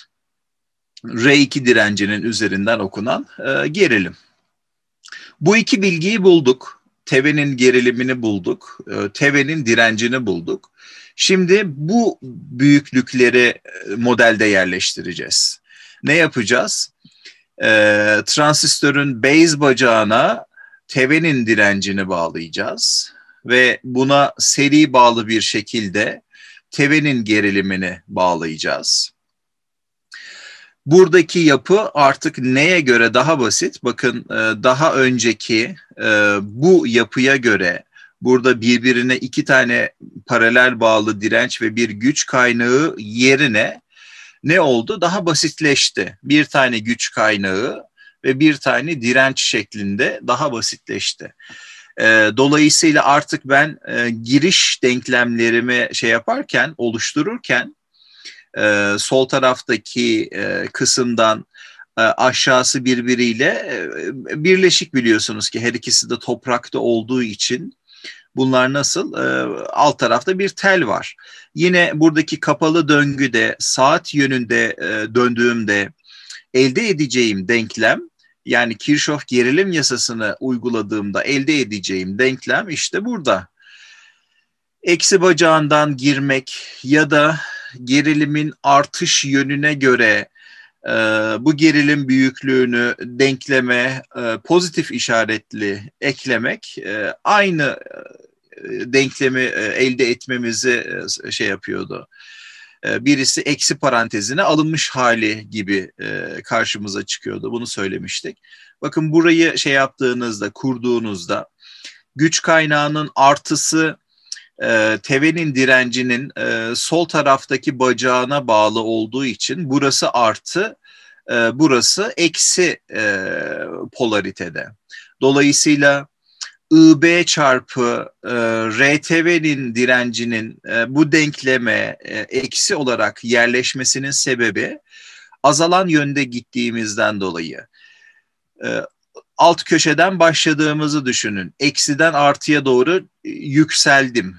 R2 direncinin üzerinden okunan gerilim. Bu iki bilgiyi bulduk. Tevenin gerilimini bulduk. Tevenin direncini bulduk. Şimdi bu büyüklükleri modelde yerleştireceğiz. Ne yapacağız? Transistörün Bayes bacağına tevenin direncini bağlayacağız. Ve buna seri bağlı bir şekilde tevenin gerilimini bağlayacağız. Buradaki yapı artık neye göre daha basit? Bakın daha önceki bu yapıya göre burada birbirine iki tane paralel bağlı direnç ve bir güç kaynağı yerine ne oldu? Daha basitleşti. Bir tane güç kaynağı ve bir tane direnç şeklinde daha basitleşti. Dolayısıyla artık ben giriş denklemlerimi oluştururken sol taraftaki kısımdan aşağısı birbiriyle birleşik, biliyorsunuz ki her ikisi de toprakta olduğu için. Bunlar nasıl? Alt tarafta bir tel var. Yine buradaki kapalı döngüde saat yönünde döndüğümde elde edeceğim denklem, yani Kirchhoff gerilim yasasını uyguladığımda elde edeceğim denklem işte burada. Eksi bacağından girmek ya da gerilimin artış yönüne göre bu gerilim büyüklüğünü denkleme pozitif işaretli eklemek aynı denklemi elde etmemizi yapıyordu. Birisi eksi parantezine alınmış hali gibi karşımıza çıkıyordu. Bunu söylemiştik. Bakın burayı kurduğunuzda güç kaynağının artısı tevenin direncinin sol taraftaki bacağına bağlı olduğu için burası artı, burası eksi polaritede. Dolayısıyla IB çarpı RTV'nin direncinin bu denkleme eksi olarak yerleşmesinin sebebi azalan yönde gittiğimizden dolayı. Alt köşeden başladığımızı düşünün. Eksiden artıya doğru yükseldim.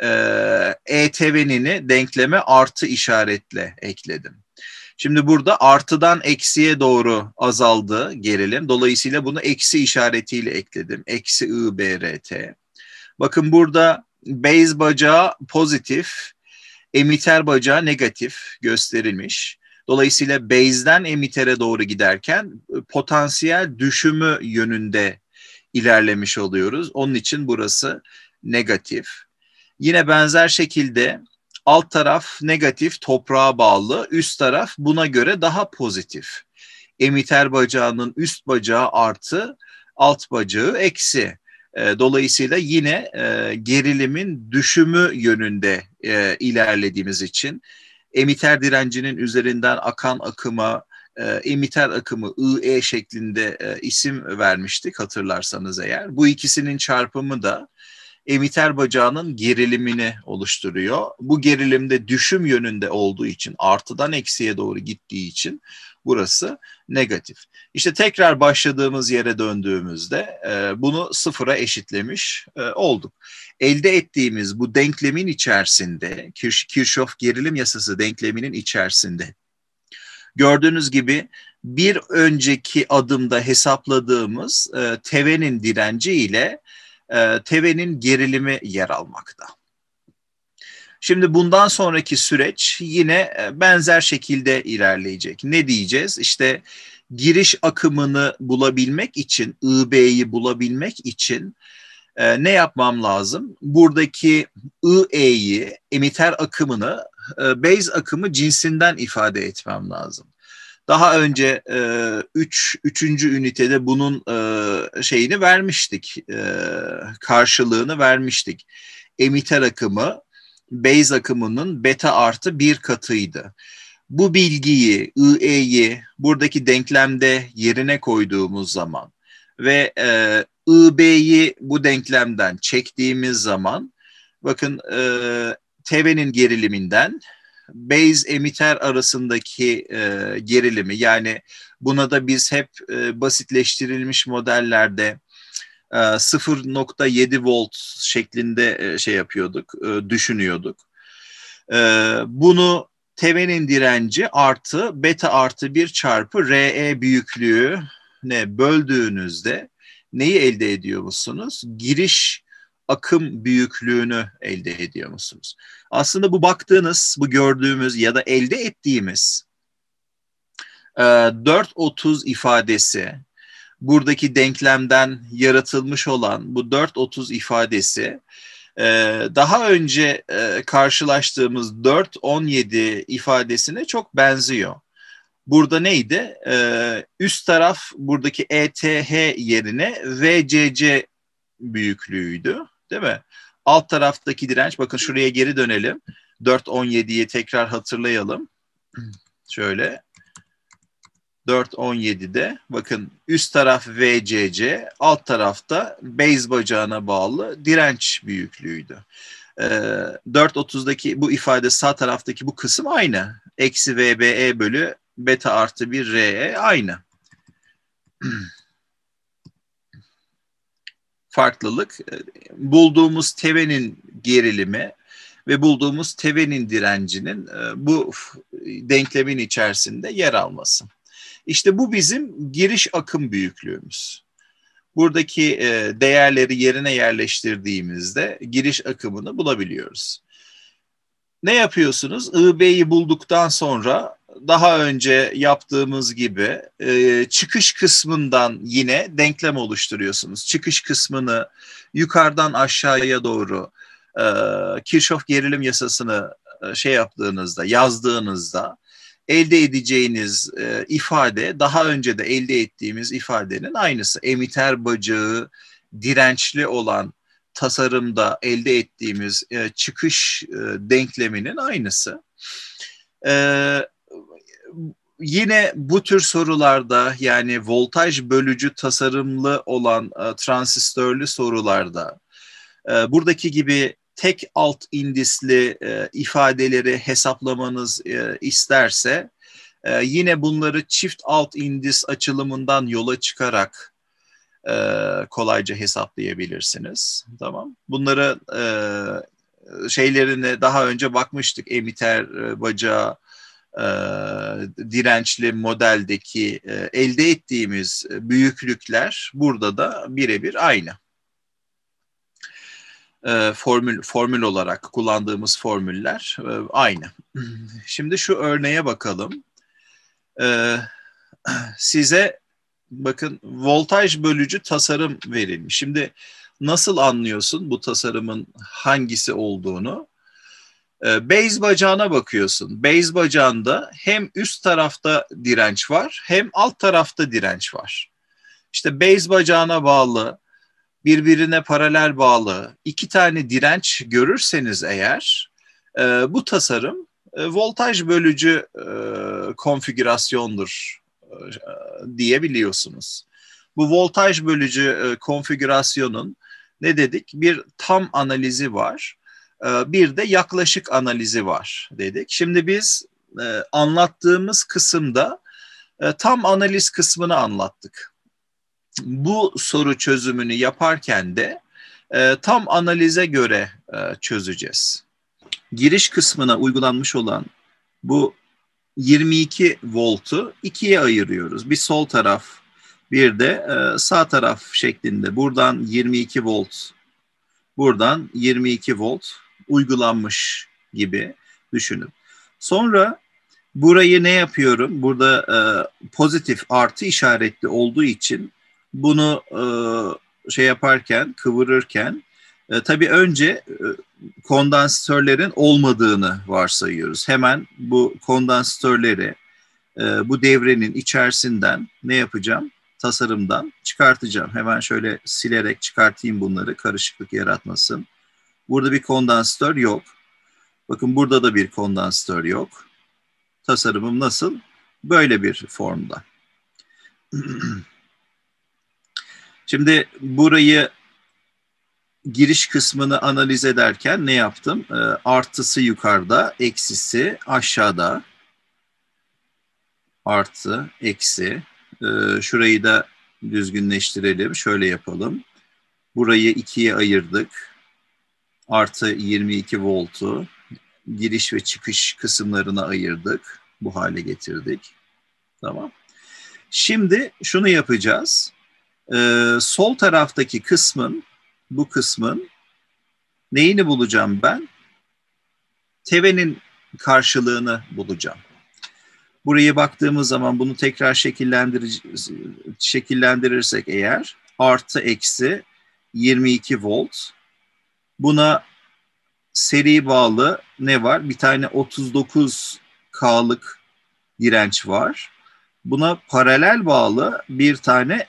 ETV'nini denkleme artı işaretle ekledim. Şimdi burada artıdan eksiye doğru azaldı gerilim. Dolayısıyla bunu eksi işaretiyle ekledim. Eksi IBRT. Bakın burada base bacağı pozitif, emiter bacağı negatif gösterilmiş. Dolayısıyla base'den emitere doğru giderken potansiyel düşümü yönünde ilerlemiş oluyoruz. Onun için burası negatif. Yine benzer şekilde alt taraf negatif, toprağa bağlı. Üst taraf buna göre daha pozitif. Emiter bacağının üst bacağı artı, alt bacağı eksi. Dolayısıyla yine gerilimin düşümü yönünde ilerlediğimiz için emiter direncinin üzerinden akan akıma emiter akımı IE şeklinde isim vermiştik, hatırlarsanız eğer. Bu ikisinin çarpımı da emiter bacağının gerilimini oluşturuyor. Bu gerilimde düşüm yönünde olduğu için, artıdan eksiye doğru gittiği için burası negatif. İşte tekrar başladığımız yere döndüğümüzde bunu sıfıra eşitlemiş olduk. Elde ettiğimiz bu denklemin içerisinde, Kirchhoff gerilim yasası denkleminin içerisinde, gördüğünüz gibi bir önceki adımda hesapladığımız tevenin direnci ile tevenin gerilimi yer almakta. Şimdi bundan sonraki süreç yine benzer şekilde ilerleyecek. Ne diyeceğiz? İşte giriş akımını bulabilmek için, IB'yi bulabilmek için ne yapmam lazım? Buradaki IE'yi, emiter akımını, base akımı cinsinden ifade etmem lazım. Daha önce üçüncü ünitede bunun şeyini vermiştik, karşılığını vermiştik. Emiter akımı, base akımının beta artı bir katıydı. Bu bilgiyi, IE'yi buradaki denklemde yerine koyduğumuz zaman ve IB'yi bu denklemden çektiğimiz zaman, bakın TV'nin geriliminden base emiter arasındaki gerilimi, yani buna da biz hep basitleştirilmiş modellerde 0.7 volt şeklinde düşünüyorduk. Bunu TV'nin direnci artı beta artı 1 çarpı RE büyüklüğüne böldüğünüzde neyi elde ediyor musunuz? Giriş akım büyüklüğünü elde ediyor musunuz? Aslında bu gördüğümüz ya da elde ettiğimiz 430 ifadesi, buradaki denklemden yaratılmış olan bu 430 ifadesi daha önce karşılaştığımız 417 ifadesine çok benziyor. Burada neydi? Üst taraf buradaki ETH yerine VCC büyüklüğüydü, değil mi? Alt taraftaki direnç, bakın şuraya geri dönelim. 417'yi tekrar hatırlayalım. Şöyle. 4.17'de bakın üst taraf VCC, alt tarafta base bacağına bağlı direnç büyüklüğüydü. 4.30'daki bu ifade sağ taraftaki bu kısım aynı. Eksi VBE bölü beta artı 1 RE aynı. Farklılık bulduğumuz tevenin gerilimi ve bulduğumuz tevenin direncinin bu denklemin içerisinde yer alması. İşte bu bizim giriş akım büyüklüğümüz. Buradaki değerleri yerine yerleştirdiğimizde giriş akımını bulabiliyoruz. Ne yapıyorsunuz? IB'yi bulduktan sonra daha önce yaptığımız gibi çıkış kısmından yine denklem oluşturuyorsunuz. Çıkış kısmını yukarıdan aşağıya doğru Kirchhoff gerilim yasasını yazdığınızda elde edeceğiniz ifade daha önce de elde ettiğimiz ifadenin aynısı. Emiter bacağı dirençli olan tasarımda elde ettiğimiz çıkış denkleminin aynısı. Yine bu tür sorularda yani voltaj bölücü tasarımlı olan transistörlü sorularda buradaki gibi tek alt indisli ifadeleri hesaplamanız isterse yine bunları çift alt indis açılımından yola çıkarak kolayca hesaplayabilirsiniz. Tamam. Bunları şeylerine daha önce bakmıştık. Emiter bacağı dirençli modeldeki elde ettiğimiz büyüklükler burada da birebir aynı. Formül olarak kullandığımız formüller aynı. Şimdi şu örneğe bakalım. Size bakın voltaj bölücü tasarım verilmiş. Şimdi nasıl anlıyorsun bu tasarımın hangisi olduğunu? Base bacağına bakıyorsun. Base bacağında hem üst tarafta direnç var hem alt tarafta direnç var. İşte base bacağına bağlı, birbirine paralel bağlı iki tane direnç görürseniz eğer bu tasarım voltaj bölücü konfigürasyondur diyebiliyorsunuz. Bu voltaj bölücü konfigürasyonun ne dedik? Bir tam analizi var. Bir de yaklaşık analizi var dedik. Şimdi biz anlattığımız kısımda tam analiz kısmını anlattık. Bu soru çözümünü yaparken de tam analize göre çözeceğiz. Giriş kısmına uygulanmış olan bu 22 voltu ikiye ayırıyoruz. Bir sol taraf, bir de sağ taraf şeklinde. Buradan 22 volt, buradan 22 volt uygulanmış gibi düşünün. Sonra burayı ne yapıyorum? Burada pozitif artı işaretli olduğu için bunu kıvırırken tabii önce kondansatörlerin olmadığını varsayıyoruz. Hemen bu kondansatörleri bu devrenin içerisinden ne yapacağım? Tasarımdan çıkartacağım. Hemen şöyle silerek çıkartayım bunları, karışıklık yaratmasın. Burada bir kondansatör yok. Bakın burada da bir kondansatör yok. Tasarımım nasıl? Böyle bir formda. Şimdi burayı giriş kısmını analiz ederken ne yaptım? Artısı yukarıda, eksisi aşağıda. Artı, eksi. Şurayı da düzgünleştirelim. Şöyle yapalım. Burayı ikiye ayırdık. Artı 22 voltu giriş ve çıkış kısımlarına ayırdık. Bu hale getirdik. Tamam. Şimdi şunu yapacağız. Sol taraftaki bu kısmın neyini bulacağım ben? Tevenin karşılığını bulacağım. Buraya baktığımız zaman bunu tekrar şekillendirirsek eğer artı eksi 22 volt. Buna seri bağlı ne var? Bir tane 39K'lık direnç var. Buna paralel bağlı bir tane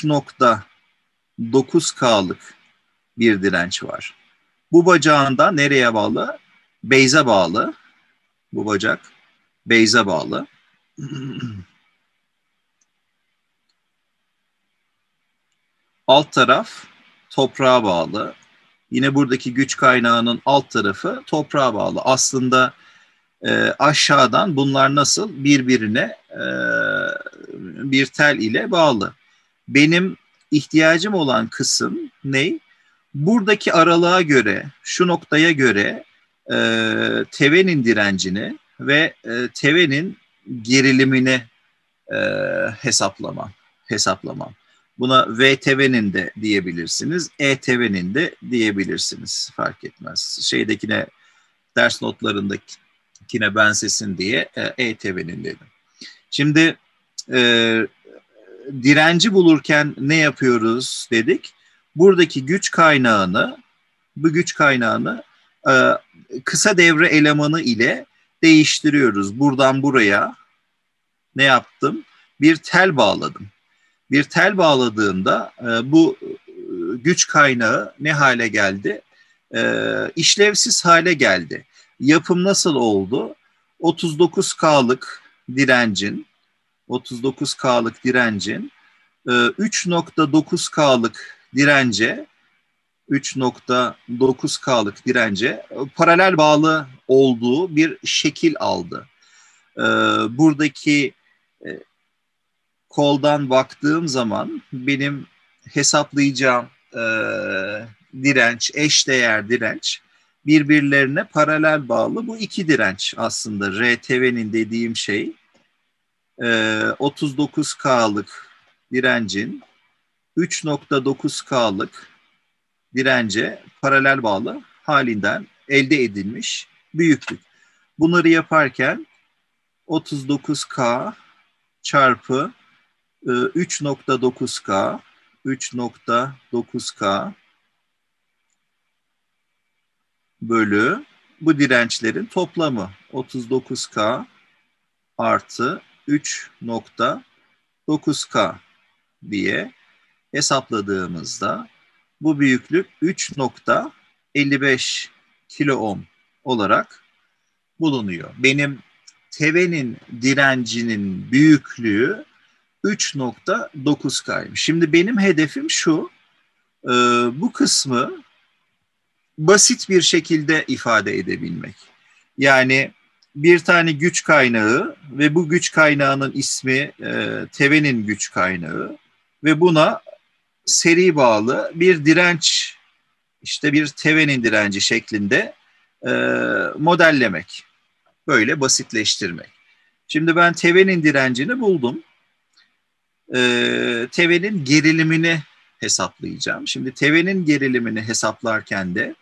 3.9K'lık bir direnç var. Bu bacağında nereye bağlı? Base'e bağlı. Bu bacak base'e bağlı. Alt taraf toprağa bağlı. Yine buradaki güç kaynağının alt tarafı toprağa bağlı. Aslında aşağıdan bunlar nasıl birbirine bir tel ile bağlı. Benim ihtiyacım olan kısım ne? Buradaki aralığa göre, şu noktaya göre tevenin direncini ve tevenin gerilimini hesaplamam. Buna VTV'nin de diyebilirsiniz, ETV'nin de diyebilirsiniz. Fark etmez. Şeydekine, ders notlarındakine benzesin diye ETV'nin dedim. Şimdi direnci bulurken ne yapıyoruz dedik. Buradaki güç kaynağını, bu güç kaynağını kısa devre elemanı ile değiştiriyoruz. Buradan buraya ne yaptım? Bir tel bağladım. Bir tel bağladığımda bu güç kaynağı ne hale geldi? İşlevsiz hale geldi. Yapım nasıl oldu? 39K'lık direncin 3.9K'lık dirence paralel bağlı olduğu bir şekil aldı. Buradaki koldan baktığım zaman benim hesaplayacağım direnç, eşdeğer direnç birbirlerine paralel bağlı. Bu iki direnç aslında RTV'nin dediğim şey 39K'lık direncin 3.9K'lık dirence paralel bağlı halinden elde edilmiş büyüklük. Bunları yaparken 39K çarpı 3.9K bölü bu dirençlerin toplamı 39K artı 3.9K diye hesapladığımızda bu büyüklük 3.55 kilo ohm olarak bulunuyor. Benim tevenin direncinin büyüklüğü 3.9K'ymış. Şimdi benim hedefim şu, bu kısmı basit bir şekilde ifade edebilmek. Yani bir tane güç kaynağı ve bu güç kaynağının ismi tevenin güç kaynağı ve buna seri bağlı bir direnç, işte bir tevenin direnci şeklinde modellemek. Böyle basitleştirmek. Şimdi ben tevenin direncini buldum. Tevenin gerilimini hesaplayacağım. Şimdi tevenin gerilimini hesaplarken de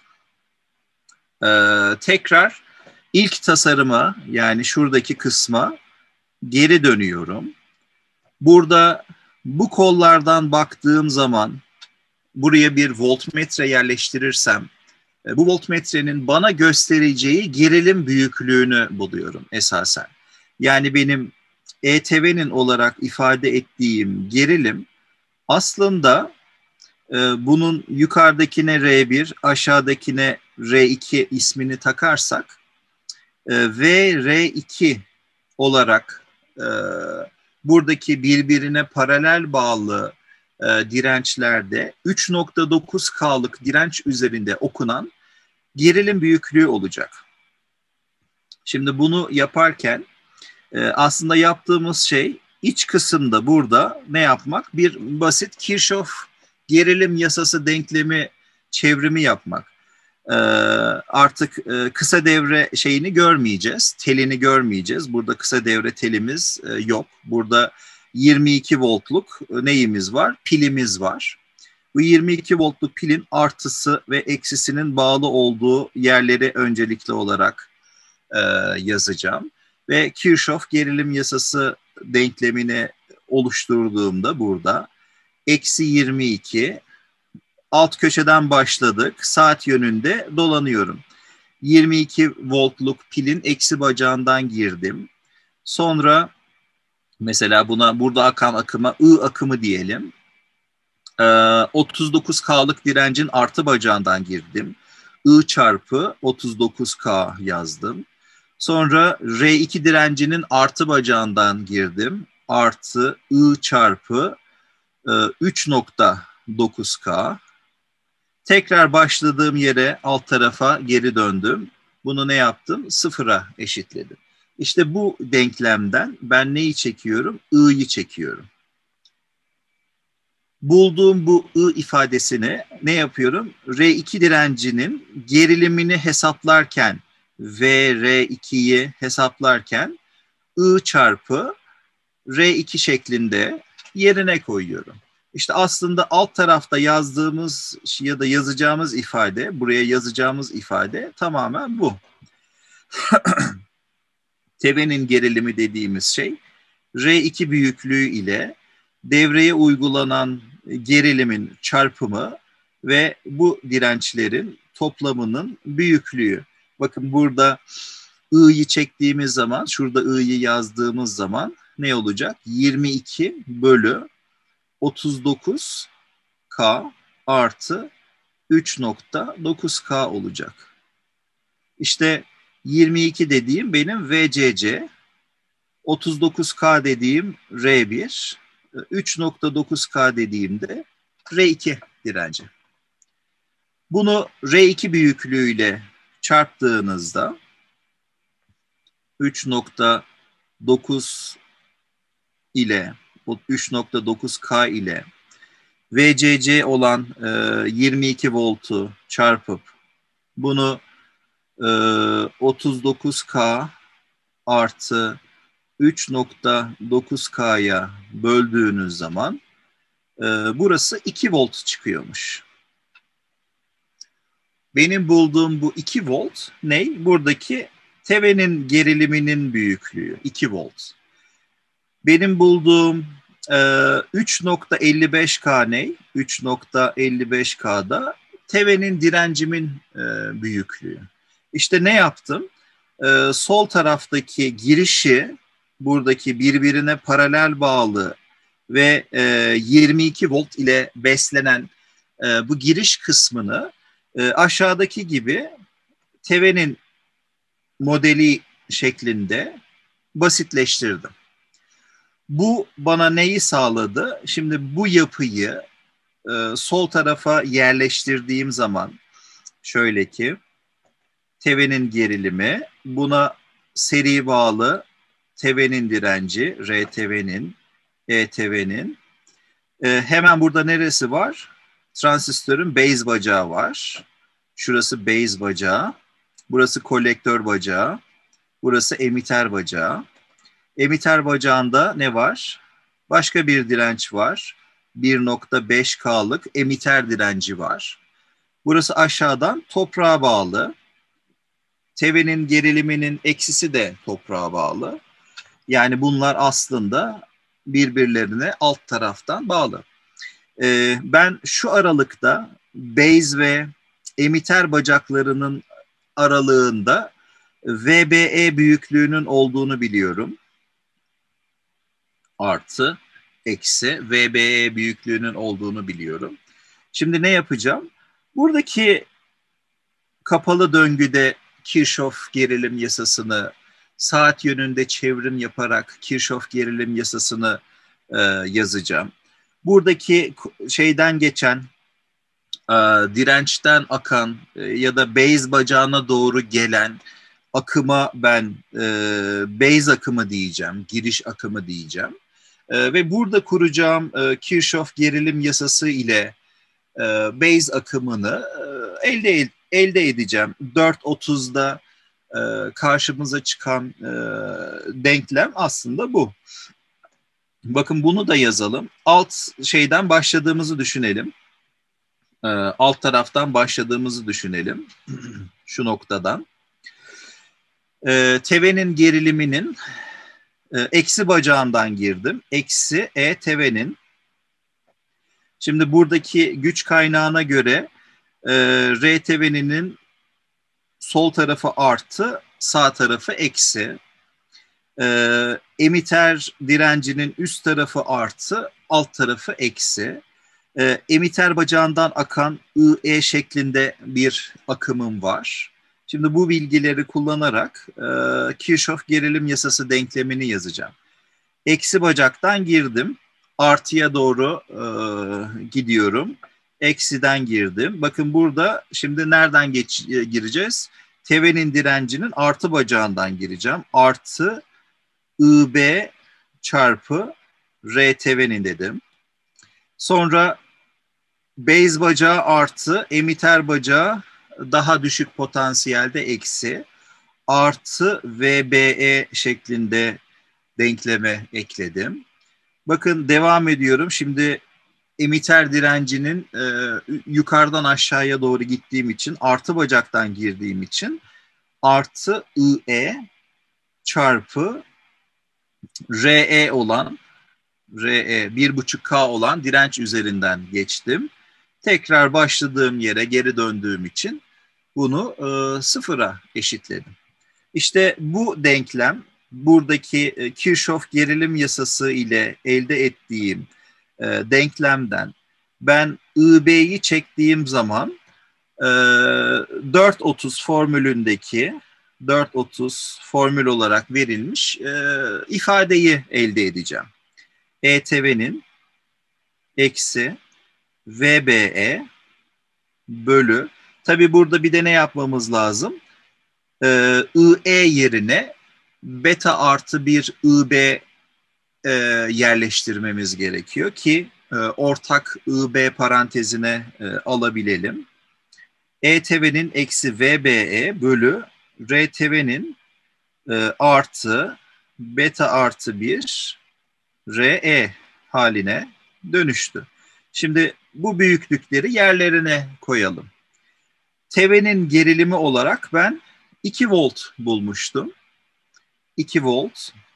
tekrar ilk tasarıma, yani şuradaki kısma geri dönüyorum. Burada bu kollardan baktığım zaman buraya bir voltmetre yerleştirirsem bu voltmetrenin bana göstereceği gerilim büyüklüğünü buluyorum esasen. Yani benim ETV'nin olarak ifade ettiğim gerilim aslında bunun yukarıdakine R1, aşağıdakine R2 ismini takarsak V R2 olarak buradaki birbirine paralel bağlı dirençlerde 3.9K'lık direnç üzerinde okunan gerilim büyüklüğü olacak. Şimdi bunu yaparken aslında yaptığımız şey iç kısımda burada ne yapmak? Bir basit Kirchhoff gerilim yasası denklemi çevrimi yapmak. Artık kısa devre şeyini görmeyeceğiz, telini görmeyeceğiz. Burada kısa devre telimiz yok. Burada 22 voltluk neyimiz var? Pilimiz var. Bu 22 voltluk pilin artısı ve eksisinin bağlı olduğu yerleri öncelikli olarak yazacağım. Ve Kirchhoff gerilim yasası denklemini oluşturduğumda burada eksi 22 alt köşeden başladık. Saat yönünde dolanıyorum. 22 voltluk pilin eksi bacağından girdim. Sonra mesela buna burada akan akıma I akımı diyelim. 39K'lık direncin artı bacağından girdim. I çarpı 39K yazdım. Sonra R2 direncinin artı bacağından girdim. Artı I çarpı 3.9 9K. Tekrar başladığım yere alt tarafa geri döndüm. Bunu ne yaptım? Sıfıra eşitledim. İşte bu denklemden ben neyi çekiyorum? I'yı çekiyorum. Bulduğum bu I ifadesini ne yapıyorum? R2 direncinin gerilimini hesaplarken ve R2'yi hesaplarken I çarpı R2 şeklinde yerine koyuyorum. İşte aslında alt tarafta yazdığımız ya da yazacağımız ifade, buraya yazacağımız ifade tamamen bu. Tebenin gerilimi dediğimiz şey R2 büyüklüğü ile devreye uygulanan gerilimin çarpımı ve bu dirençlerin toplamının büyüklüğü. Bakın burada I'yı çektiğimiz zaman, şurada I'yı yazdığımız zaman ne olacak? 22 bölü 39K artı 3.9K olacak. İşte 22 dediğim benim VCC, 39K dediğim R1, 3.9K dediğimde R2 direnci. Bunu R2 büyüklüğüyle çarptığınızda 3.9 ile 3.9K ile VCC olan 22 voltu çarpıp bunu 39K artı 3.9K'ya böldüğünüz zaman burası 2 volt çıkıyormuş. Benim bulduğum bu 2 volt ne? Buradaki tevenin geriliminin büyüklüğü 2 volt. Benim bulduğum 3.55K ne? 3.55K'da tevenin direncimin büyüklüğü. İşte ne yaptım? Sol taraftaki girişi buradaki birbirine paralel bağlı ve 22 volt ile beslenen bu giriş kısmını aşağıdaki gibi tevenin modeli şeklinde basitleştirdim. Bu bana neyi sağladı? Şimdi bu yapıyı sol tarafa yerleştirdiğim zaman şöyle ki tevenin gerilimi, buna seri bağlı tevenin direnci, R tevenin, E tevenin. Hemen burada neresi var? Transistörün base bacağı var. Şurası base bacağı. Burası kolektör bacağı. Burası emiter bacağı. Emiter bacağında ne var? Başka bir direnç var. 1.5K'lık emiter direnci var. Burası aşağıdan toprağa bağlı. Tevenin geriliminin eksisi de toprağa bağlı. Yani bunlar aslında birbirlerine alt taraftan bağlı. Ben şu aralıkta base ve emiter bacaklarının aralığında VBE büyüklüğünün olduğunu biliyorum. Artı, eksi VBE büyüklüğünün olduğunu biliyorum. Şimdi ne yapacağım? Buradaki kapalı döngüde Kirchhoff gerilim yasasını saat yönünde çevrim yaparak Kirchhoff gerilim yasasını yazacağım. Buradaki şeyden geçen dirençten akan ya da base bacağına doğru gelen akıma ben base akımı diyeceğim, giriş akımı diyeceğim. Ve burada kuracağım Kirchhoff gerilim yasası ile base akımını elde edeceğim. 4.30'da karşımıza çıkan denklem aslında bu. Bakın bunu da yazalım. Alt şeyden başladığımızı düşünelim. Alt taraftan başladığımızı düşünelim. Şu noktadan. Tevenin geriliminin eksi bacağından girdim. Eksi E tevenin. Şimdi buradaki güç kaynağına göre R teveninin sol tarafı artı, sağ tarafı eksi. Emiter direncinin üst tarafı artı, alt tarafı eksi. Emiter bacağından akan IE şeklinde bir akımım var. Şimdi bu bilgileri kullanarak Kirchhoff gerilim yasası denklemini yazacağım. Eksi bacaktan girdim. artıya doğru gidiyorum. Eksiden girdim. Bakın burada şimdi nereden gireceğiz? TV'nin direncinin artı bacağından gireceğim. Artı IB çarpı RTV'nin dedim. Sonra base bacağı artı, emiter bacağı daha düşük potansiyelde eksi. Artı VBE şeklinde denkleme ekledim. Bakın devam ediyorum. Şimdi emiter direncinin yukarıdan aşağıya doğru gittiğim için, artı bacaktan girdiğim için artı IE çarpı RE olan, RE 1,5K olan direnç üzerinden geçtim. Tekrar başladığım yere geri döndüğüm için bunu sıfıra eşitledim. İşte bu denklem, buradaki Kirchhoff gerilim yasası ile elde ettiğim denklemden ben IB'yi çektiğim zaman 430 formülündeki 430 formül olarak verilmiş ifadeyi elde edeceğim. ETV'nin eksi VBE bölü, tabi burada bir de ne yapmamız lazım? IE yerine beta artı bir IB yerleştirmemiz gerekiyor ki ortak IB parantezine alabilelim. ETV'nin eksi VBE bölü RTV'nin artı beta artı 1 RE haline dönüştü. Şimdi bu büyüklükleri yerlerine koyalım. TV'nin gerilimi olarak ben 2 volt bulmuştum. 2 volt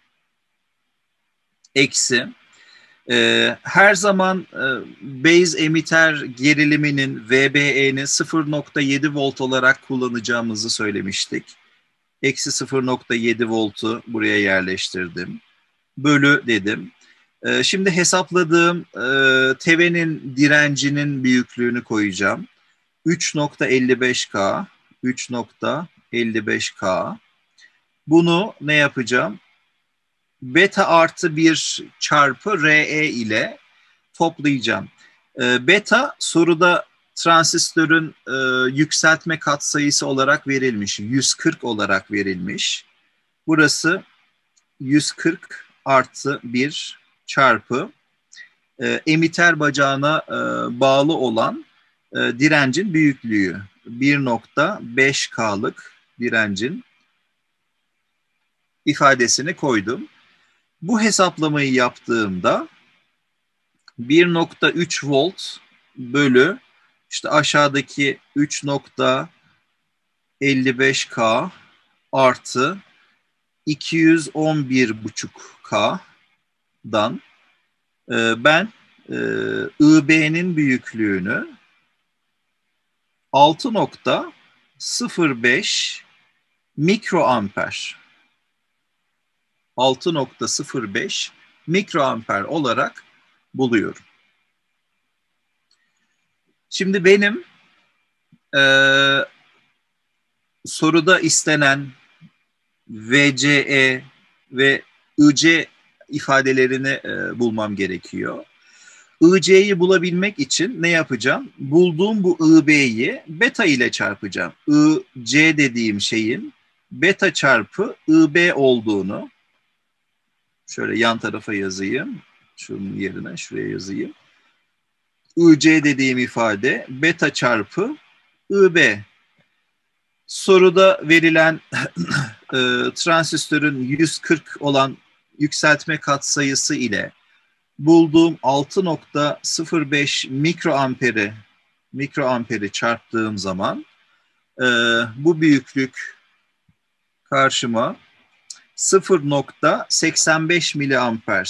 eksi her zaman base emitter geriliminin VBE'ni 0,7 volt olarak kullanacağımızı söylemiştik. Eksi 0,7 voltu buraya yerleştirdim. Bölü dedim. Şimdi hesapladığım TV'nin direncinin büyüklüğünü koyacağım. 3,55K, 3,55K. Bunu ne yapacağım? Beta artı 1 çarpı RE ile toplayacağım. Beta soruda transistörün yükseltme katsayısı olarak verilmiş. 140 olarak verilmiş. Burası 140 artı 1 çarpı emiter bacağına bağlı olan direncin büyüklüğü. 1,5K'lık direncin ifadesini koydum. Bu hesaplamayı yaptığımda 1,3 volt bölü işte aşağıdaki 3,55K artı 211,5K'dan ben IB'nin büyüklüğünü 6,05 mikroamper 6,05 mikroamper olarak buluyorum. Şimdi benim soruda istenen VCE ve IC ifadelerini bulmam gerekiyor. IC'yi bulabilmek için ne yapacağım? Bulduğum bu IB'yi beta ile çarpacağım. IC dediğim şeyin beta çarpı IB olduğunu şöyle yan tarafa yazayım. Şunun yerine şuraya yazayım. IC dediğim ifade beta çarpı IB. Soruda verilen transistörün 140 olan yükseltme katsayısı ile bulduğum 6,05 mikroamperi çarptığım zaman bu büyüklük karşıma 0,85 miliamper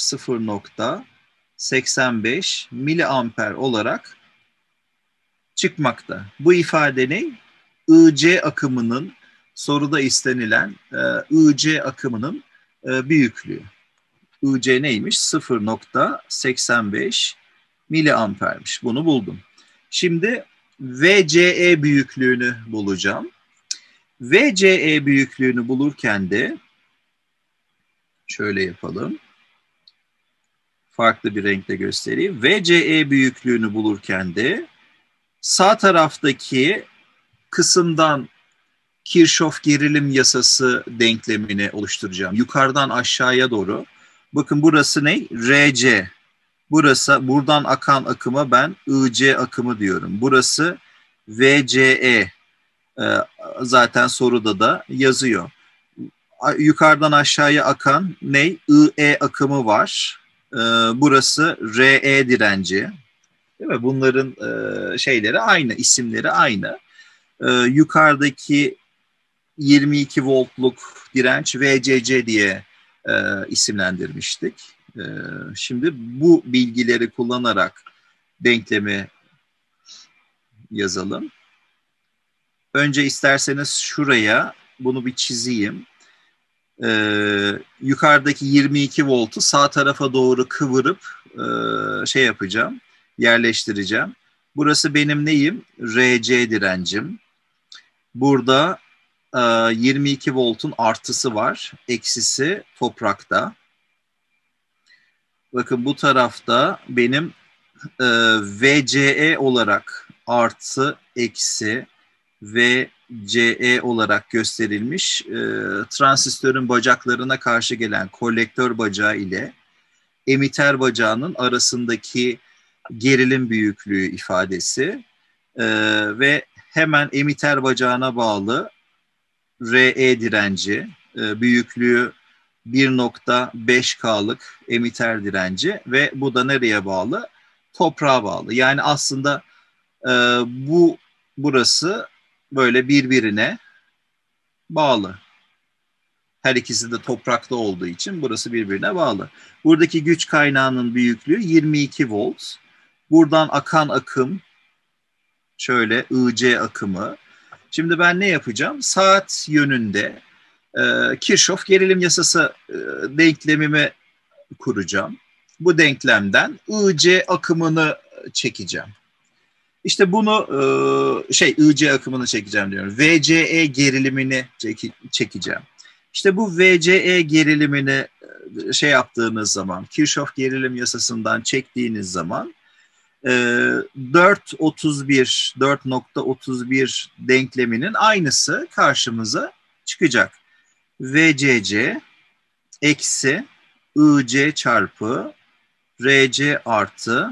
0,85 miliamper olarak çıkmakta. Bu ifade ne? IC akımının soruda istenilen IC akımının büyüklüğü. IC neymiş? 0,85 miliampermiş. Bunu buldum. Şimdi VCE büyüklüğünü bulacağım. VCE büyüklüğünü bulurken de şöyle yapalım. farklı bir renkle göstereyim. VCE büyüklüğünü bulurken de sağ taraftaki kısımdan Kirchhoff gerilim yasası denklemini oluşturacağım. Yukarıdan aşağıya doğru. Bakın burası ne? RC. Burası, buradan akan akıma ben IC akımı diyorum. Burası VCE. Zaten soruda da yazıyor. Yukarıdan aşağıya akan ne? IE akımı var. Burası RE direnci. Değil mi? Bunların şeyleri aynı, isimleri aynı. Yukarıdaki 22 voltluk direnç VCC diye isimlendirmiştik. Şimdi bu bilgileri kullanarak denklemi yazalım. Önce isterseniz şuraya bunu bir çizeyim. Yukarıdaki 22 voltu sağ tarafa doğru kıvırıp şey yapacağım, yerleştireceğim. Burası benim neyim? RC direncim. Burada 22 voltun artısı var, eksisi toprakta. Bakın bu tarafta benim VCE olarak artı eksi VCE olarak gösterilmiş transistörün bacaklarına karşı gelen kolektör bacağı ile emiter bacağının arasındaki gerilim büyüklüğü ifadesi ve hemen emiter bacağına bağlı RE direnci, büyüklüğü 1.5K'lık emiter direnci ve bu da nereye bağlı? Toprağa bağlı. Yani aslında burası böyle birbirine bağlı. Her ikisi de toprakta olduğu için burası birbirine bağlı. Buradaki güç kaynağının büyüklüğü 22 volt. Buradan akan akım şöyle IC akımı. Şimdi ben ne yapacağım? Saat yönünde Kirchhoff gerilim yasası denklemimi kuracağım. Bu denklemden IC akımını çekeceğim. İşte bunu IC akımını çekeceğim diyorum. VCE gerilimini çekeceğim. İşte bu VCE gerilimini şey yaptığınız zaman, Kirchhoff gerilim yasasından çektiğiniz zaman 4.31 denkleminin aynısı karşımıza çıkacak. VCC eksi IC çarpı RC artı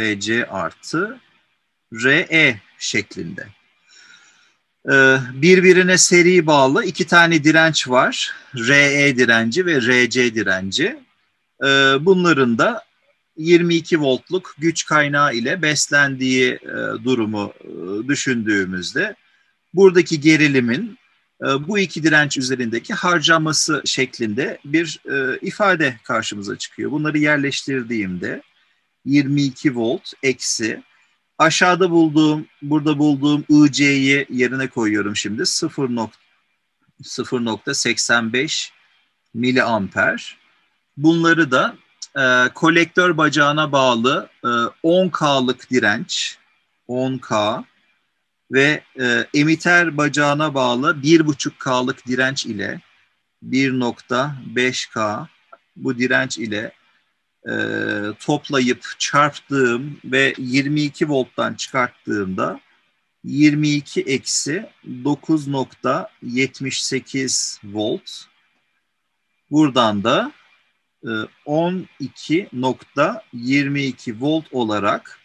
RE şeklinde. Birbirine seri bağlı iki tane direnç var. RE direnci ve RC direnci. Bunların da 22 voltluk güç kaynağı ile beslendiği durumu düşündüğümüzde buradaki gerilimin bu iki direnç üzerindeki harcaması şeklinde bir ifade karşımıza çıkıyor. Bunları yerleştirdiğimde 22 volt eksi aşağıda burada bulduğum IC'yi yerine koyuyorum şimdi 0.85 miliamper. Bunları da kolektör bacağına bağlı 10K'lık direnç 10K ve emiter bacağına bağlı 1.5K'lık direnç ile 1.5K bu direnç ile toplayıp çarptığım ve 22 volttan çıkarttığımda 22 eksi 9.78 volt. Buradan da 12.22 volt olarak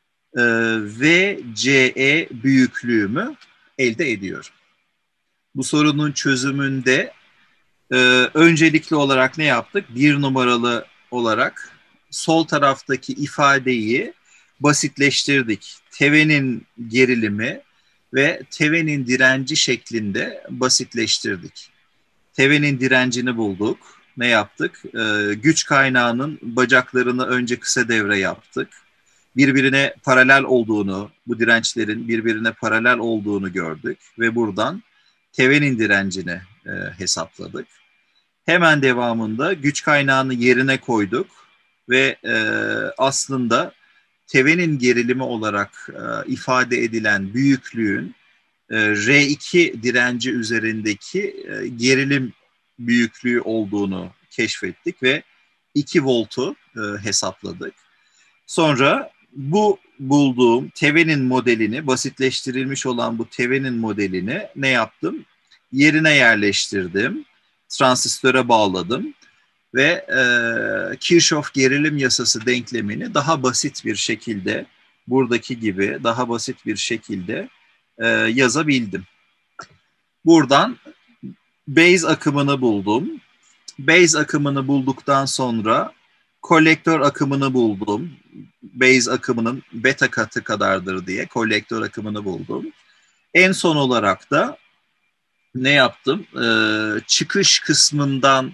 VCE büyüklüğümü elde ediyorum. Bu sorunun çözümünde öncelikli olarak ne yaptık? Bir numaralı olarak sol taraftaki ifadeyi basitleştirdik. Tevenin gerilimi ve tevenin direnci şeklinde basitleştirdik. Tevenin direncini bulduk. Ne yaptık? Güç kaynağının bacaklarını önce kısa devre yaptık. Birbirine paralel olduğunu, bu dirençlerin birbirine paralel olduğunu gördük ve buradan tevenin direncini hesapladık. Hemen devamında güç kaynağını yerine koyduk ve aslında tevenin gerilimi olarak ifade edilen büyüklüğün R2 direnci üzerindeki gerilim büyüklüğü olduğunu keşfettik ve 2 voltu hesapladık. Sonra bu bulduğum Thevenin modelini, basitleştirilmiş olan bu Thevenin modelini ne yaptım? Yerine yerleştirdim. Transistöre bağladım. Ve Kirchhoff gerilim yasası denklemini daha basit bir şekilde, buradaki gibi daha basit bir şekilde yazabildim. Buradan Bayes akımını buldum. Bayes akımını bulduktan sonra kolektör akımını buldum. Bayes akımının beta katı kadardır diye kolektör akımını buldum. En son olarak da ne yaptım? Çıkış kısmından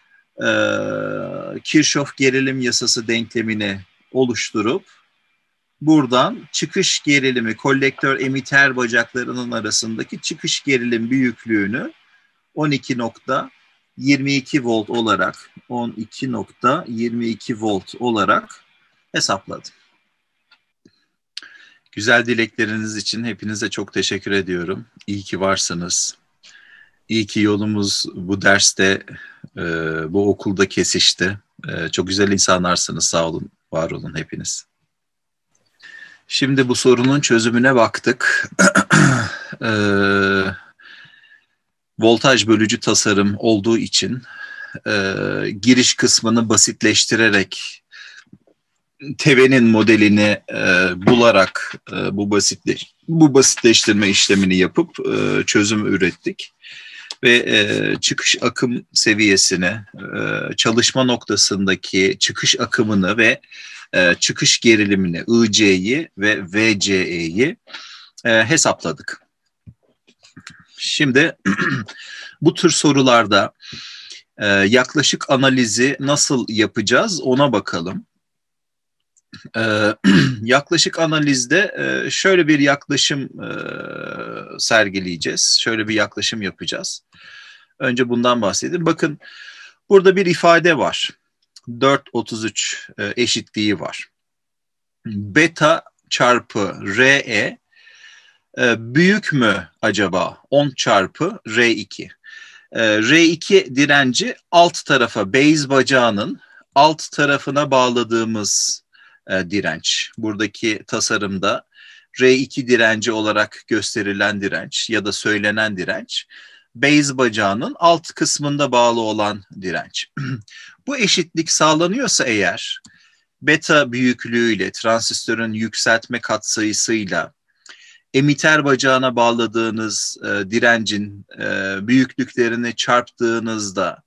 Kirchhoff gerilim yasası denklemini oluşturup buradan çıkış gerilimi kolektör emiter bacaklarının arasındaki çıkış gerilim büyüklüğünü 12.22 volt olarak 12.22 volt olarak hesapladım. Güzel dilekleriniz için hepinize çok teşekkür ediyorum. İyi ki varsınız. İyi ki yolumuz bu derste, bu okulda kesişti. Çok güzel insanlarsınız. Sağ olun, var olun hepiniz. Şimdi bu sorunun çözümüne baktık. Voltaj bölücü tasarım olduğu için giriş kısmını basitleştirerek Thevenin modelini bularak bu basitleştirme işlemini yapıp çözüm ürettik. Ve çıkış akım seviyesini, çalışma noktasındaki çıkış akımını ve çıkış gerilimini, IC'yi ve VCE'yi hesapladık. Şimdi bu tür sorularda yaklaşık analizi nasıl yapacağız ona bakalım. Yaklaşık analizde şöyle bir yaklaşım sergileyeceğiz. Şöyle bir yaklaşım yapacağız. Önce bundan bahsedeyim. Bakın burada bir ifade var. 4,33 eşitliği var. Beta çarpı RE büyük mü acaba 10 çarpı R2? R2 direnci alt tarafa Bayes bacağının alt tarafına bağladığımız direnç. Buradaki tasarımda R2 direnci olarak gösterilen direnç ya da söylenen direnç Bayes bacağının alt kısmında bağlı olan direnç. Bu eşitlik sağlanıyorsa eğer beta büyüklüğüyle transistörün yükseltme katsayısıyla emiter bacağına bağladığınız direncin büyüklüklerini çarptığınızda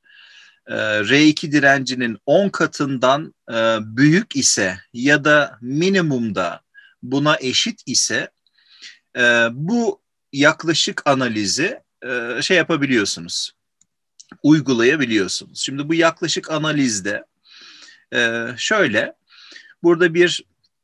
R2 direncinin 10 katından büyük ise ya da minimumda buna eşit ise bu yaklaşık analizi şey yapabiliyorsunuz, uygulayabiliyorsunuz. Şimdi bu yaklaşık analizde şöyle, burada bir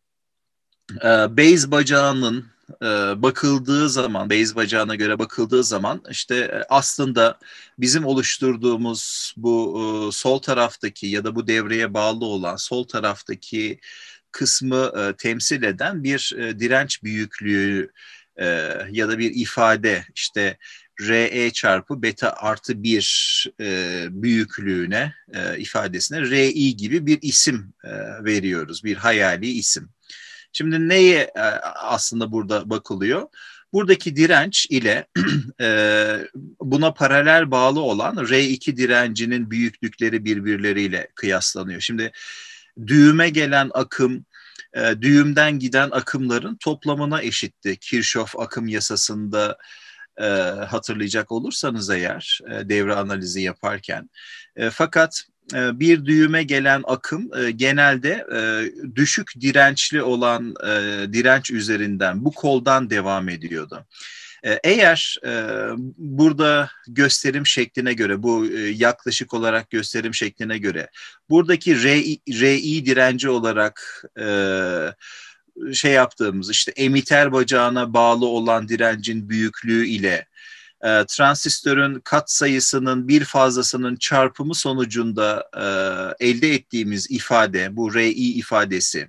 Bayes bacağının bakıldığı zaman, Bayes bacağına göre bakıldığı zaman işte aslında bizim oluşturduğumuz bu sol taraftaki ya da bu devreye bağlı olan sol taraftaki kısmı temsil eden bir direnç büyüklüğü ya da bir ifade işte RE çarpı beta artı 1 büyüklüğüne ifadesine RI gibi bir isim veriyoruz, bir hayali isim. Şimdi neye aslında burada bakılıyor? Buradaki direnç ile buna paralel bağlı olan R2 direncinin büyüklükleri birbirleriyle kıyaslanıyor. Şimdi düğüme gelen akım, düğümden giden akımların toplamına eşitti. Kirchhoff akım yasasında hatırlayacak olursanız eğer devre analizi yaparken. Fakat bir düğüme gelen akım genelde düşük dirençli olan direnç üzerinden bu koldan devam ediyordu. Eğer burada gösterim şekline göre, bu yaklaşık olarak gösterim şekline göre buradaki RI direnci olarak şey yaptığımız işte emiter bacağına bağlı olan direncin büyüklüğü ile transistörün katsayısının bir fazlasının çarpımı sonucunda elde ettiğimiz ifade, bu RI ifadesi,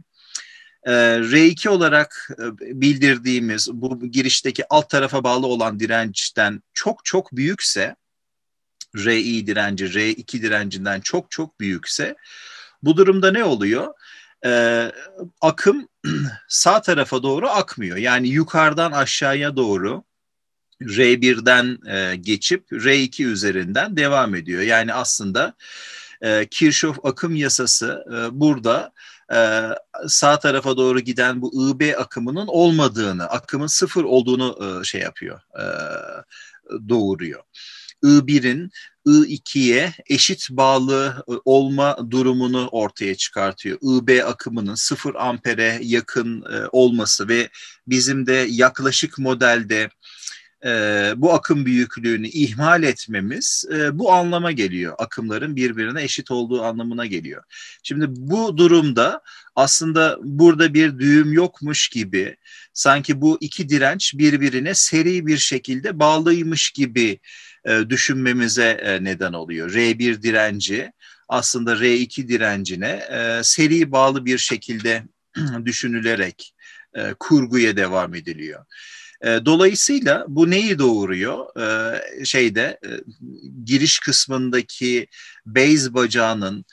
R2 olarak bildirdiğimiz bu girişteki alt tarafa bağlı olan dirençten çok çok büyükse, RI direnci R2 direncinden çok çok büyükse, Bu durumda ne oluyor? Akım sağ tarafa doğru akmıyor. Yani yukarıdan aşağıya doğru R1'den geçip R2 üzerinden devam ediyor. Yani aslında Kirchhoff akım yasası burada sağ tarafa doğru giden bu IB akımının olmadığını, akımın sıfır olduğunu şey yapıyor, doğuruyor. I1'in I2'ye eşit bağlı olma durumunu ortaya çıkartıyor. IB akımının 0 ampere yakın olması ve bizim de yaklaşık modelde bu akım büyüklüğünü ihmal etmemiz bu anlama geliyor. Akımların birbirine eşit olduğu anlamına geliyor. Şimdi bu durumda aslında burada bir düğüm yokmuş gibi, sanki bu iki direnç birbirine seri bir şekilde bağlıymış gibi düşünmemize neden oluyor. R1 direnci aslında R2 direncine seri bağlı bir şekilde düşünülerek kurguya devam ediliyor. Dolayısıyla bu neyi doğuruyor? Giriş kısmındaki base bacağının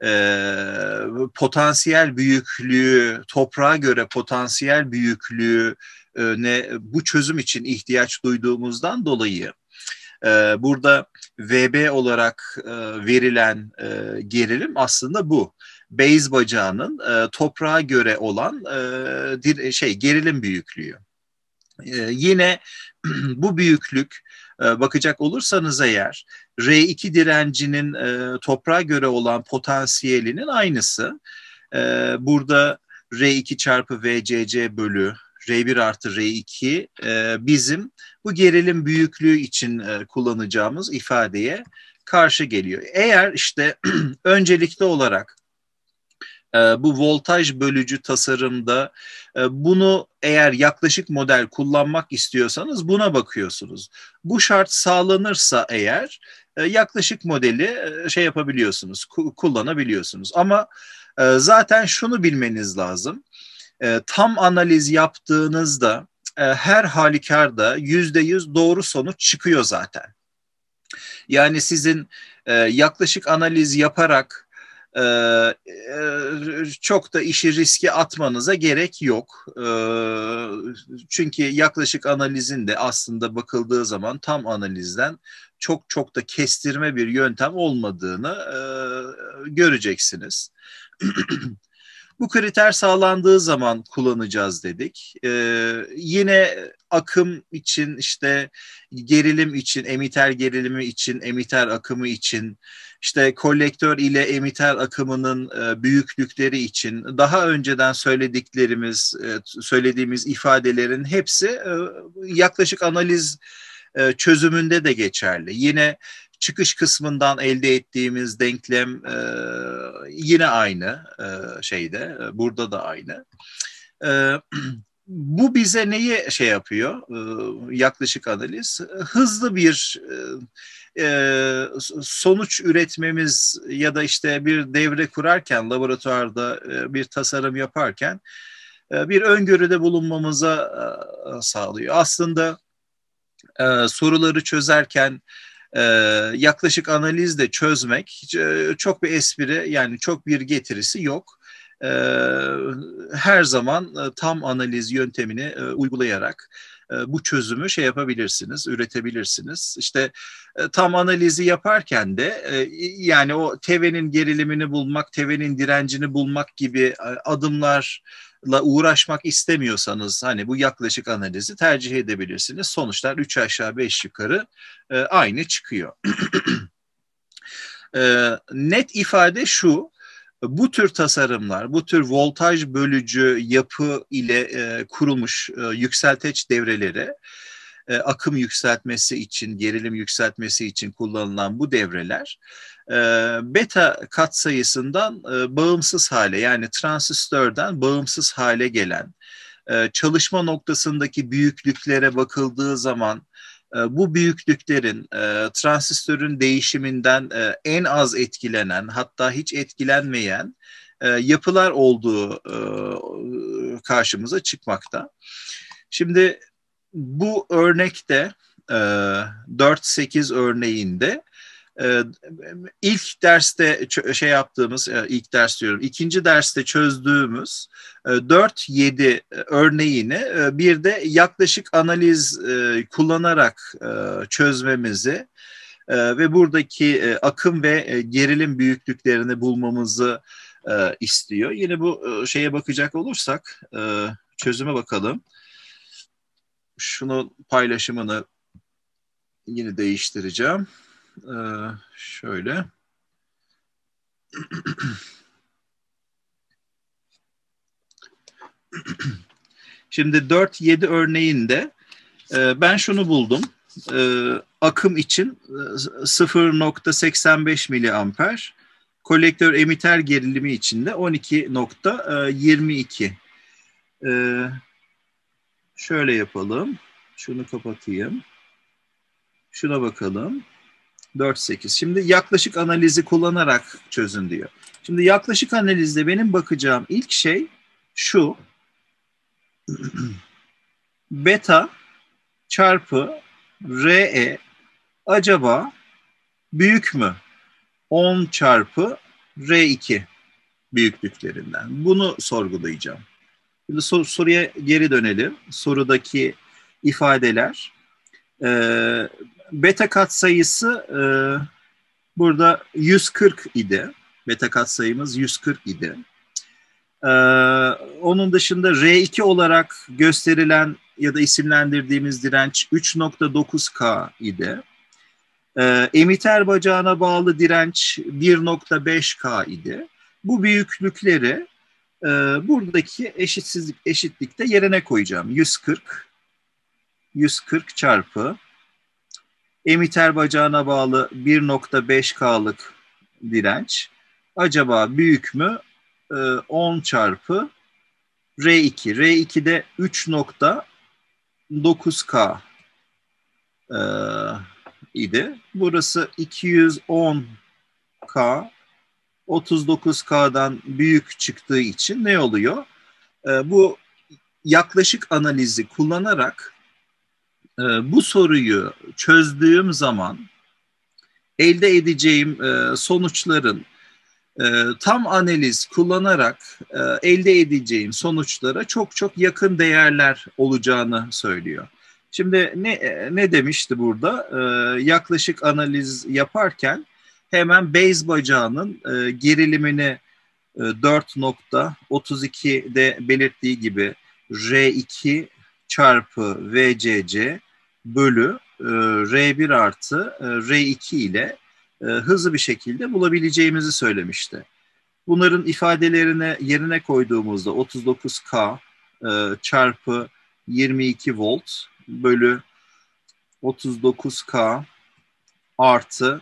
potansiyel büyüklüğü, toprağa göre potansiyel büyüklüğü bu çözüm için ihtiyaç duyduğumuzdan dolayı burada VB olarak verilen gerilim aslında bu. Base bacağının toprağa göre olan gerilim büyüklüğü. Yine bu büyüklük bakacak olursanız eğer R2 direncinin toprağa göre olan potansiyelinin aynısı. Burada R2 çarpı VCC bölü R1 artı R2 bizim bu gerilim büyüklüğü için kullanacağımız ifadeye karşı geliyor. Eğer işte öncelikli olarak bu voltaj bölücü tasarımda bunu eğer yaklaşık model kullanmak istiyorsanız buna bakıyorsunuz. Bu şart sağlanırsa eğer yaklaşık modeli yapabiliyorsunuz, kullanabiliyorsunuz. Ama zaten şunu bilmeniz lazım. Tam analiz yaptığınızda her halükarda %100 doğru sonuç çıkıyor zaten. Yani sizin yaklaşık analiz yaparak çok da işi riske atmanıza gerek yok. Çünkü yaklaşık analizin de aslında bakıldığı zaman tam analizden çok da kestirme bir yöntem olmadığını göreceksiniz. Bu kriter sağlandığı zaman kullanacağız dedik. Yine akım için, işte gerilim için, emiter gerilimi için, emiter akımı için, işte kolektör ile emiter akımının büyüklükleri için daha önceden söylediğimiz ifadelerin hepsi yaklaşık analiz çözümünde de geçerli. Yine çıkış kısmından elde ettiğimiz denklem yine aynı burada da aynı. Bu bize neyi yapıyor? Yaklaşık analiz hızlı bir sonuç üretmemiz ya da işte bir devre kurarken, laboratuvarda bir tasarım yaparken bir öngörüde bulunmamıza sağlıyor. Aslında soruları çözerken yaklaşık analizle çözmek çok bir espri, yani çok bir getirisi yok. Her zaman tam analiz yöntemini uygulayarak bu çözümü yapabilirsiniz, üretebilirsiniz. İşte tam analizi yaparken de yani o tevenin gerilimini bulmak, tevenin direncini bulmak gibi adımlarla uğraşmak istemiyorsanız hani bu yaklaşık analizi tercih edebilirsiniz. Sonuçlar 3 aşağı 5 yukarı aynı çıkıyor. Net ifade şu: bu tür tasarımlar, bu tür voltaj bölücü yapı ile kurulmuş yükselteç devreleri, akım yükseltmesi için, gerilim yükseltmesi için kullanılan bu devreler beta katsayısından bağımsız hale, yani transistörden bağımsız hale gelen, çalışma noktasındaki büyüklüklere bakıldığı zaman bu büyüklüklerin transistörün değişiminden en az etkilenen, hatta hiç etkilenmeyen yapılar olduğu karşımıza çıkmakta. Şimdi bu örnekte 4-8 örneğinde İlk derste şey yaptığımız, ilk ders diyorum, ikinci derste çözdüğümüz 4-7 örneğini bir de yaklaşık analiz kullanarak çözmemizi ve buradaki akım ve gerilim büyüklüklerini bulmamızı istiyor. Yine bu şeye bakacak olursak, çözüme bakalım. Şunu paylaşımını yine değiştireceğim. Şöyle. Şimdi 4-7 örneğinde ben şunu buldum. Akım için 0.85 miliamper, kolektör emiter gerilimi için de 12.22. Şöyle yapalım. Şunu kapatayım. Şuna bakalım. 4-8. Şimdi yaklaşık analizi kullanarak çözün diyor. Şimdi yaklaşık analizde benim bakacağım ilk şey şu. Beta çarpı RE acaba büyük mü? 10 çarpı R2 büyüklüklerinden. Bunu sorgulayacağım. Şimdi soruya geri dönelim. Sorudaki ifadeler. Beta katsayısı burada 140 idi. Beta katsayımız 140 idi. Onun dışında R2 olarak gösterilen ya da isimlendirdiğimiz direnç 3.9K idi. Emiter bacağına bağlı direnç 1.5K idi. Bu büyüklükleri buradaki eşitlikte yerine koyacağım. 140 çarpı emiter bacağına bağlı 1.5K'lık direnç acaba büyük mü? 10 çarpı R2. R2'de 3.9K idi. Burası 210K, 39K'dan büyük çıktığı için ne oluyor? Bu yaklaşık analizi kullanarak bu soruyu çözdüğüm zaman elde edeceğim sonuçların tam analiz kullanarak elde edeceğim sonuçlara çok çok yakın değerler olacağını söylüyor. Şimdi ne demişti burada? Yaklaşık analiz yaparken hemen base bacağının gerilimini 4.32'de belirttiği gibi R2 çarpı VCC bölü R1 artı R2 ile hızlı bir şekilde bulabileceğimizi söylemişti. Bunların ifadelerini yerine koyduğumuzda 39K çarpı 22 volt bölü 39K artı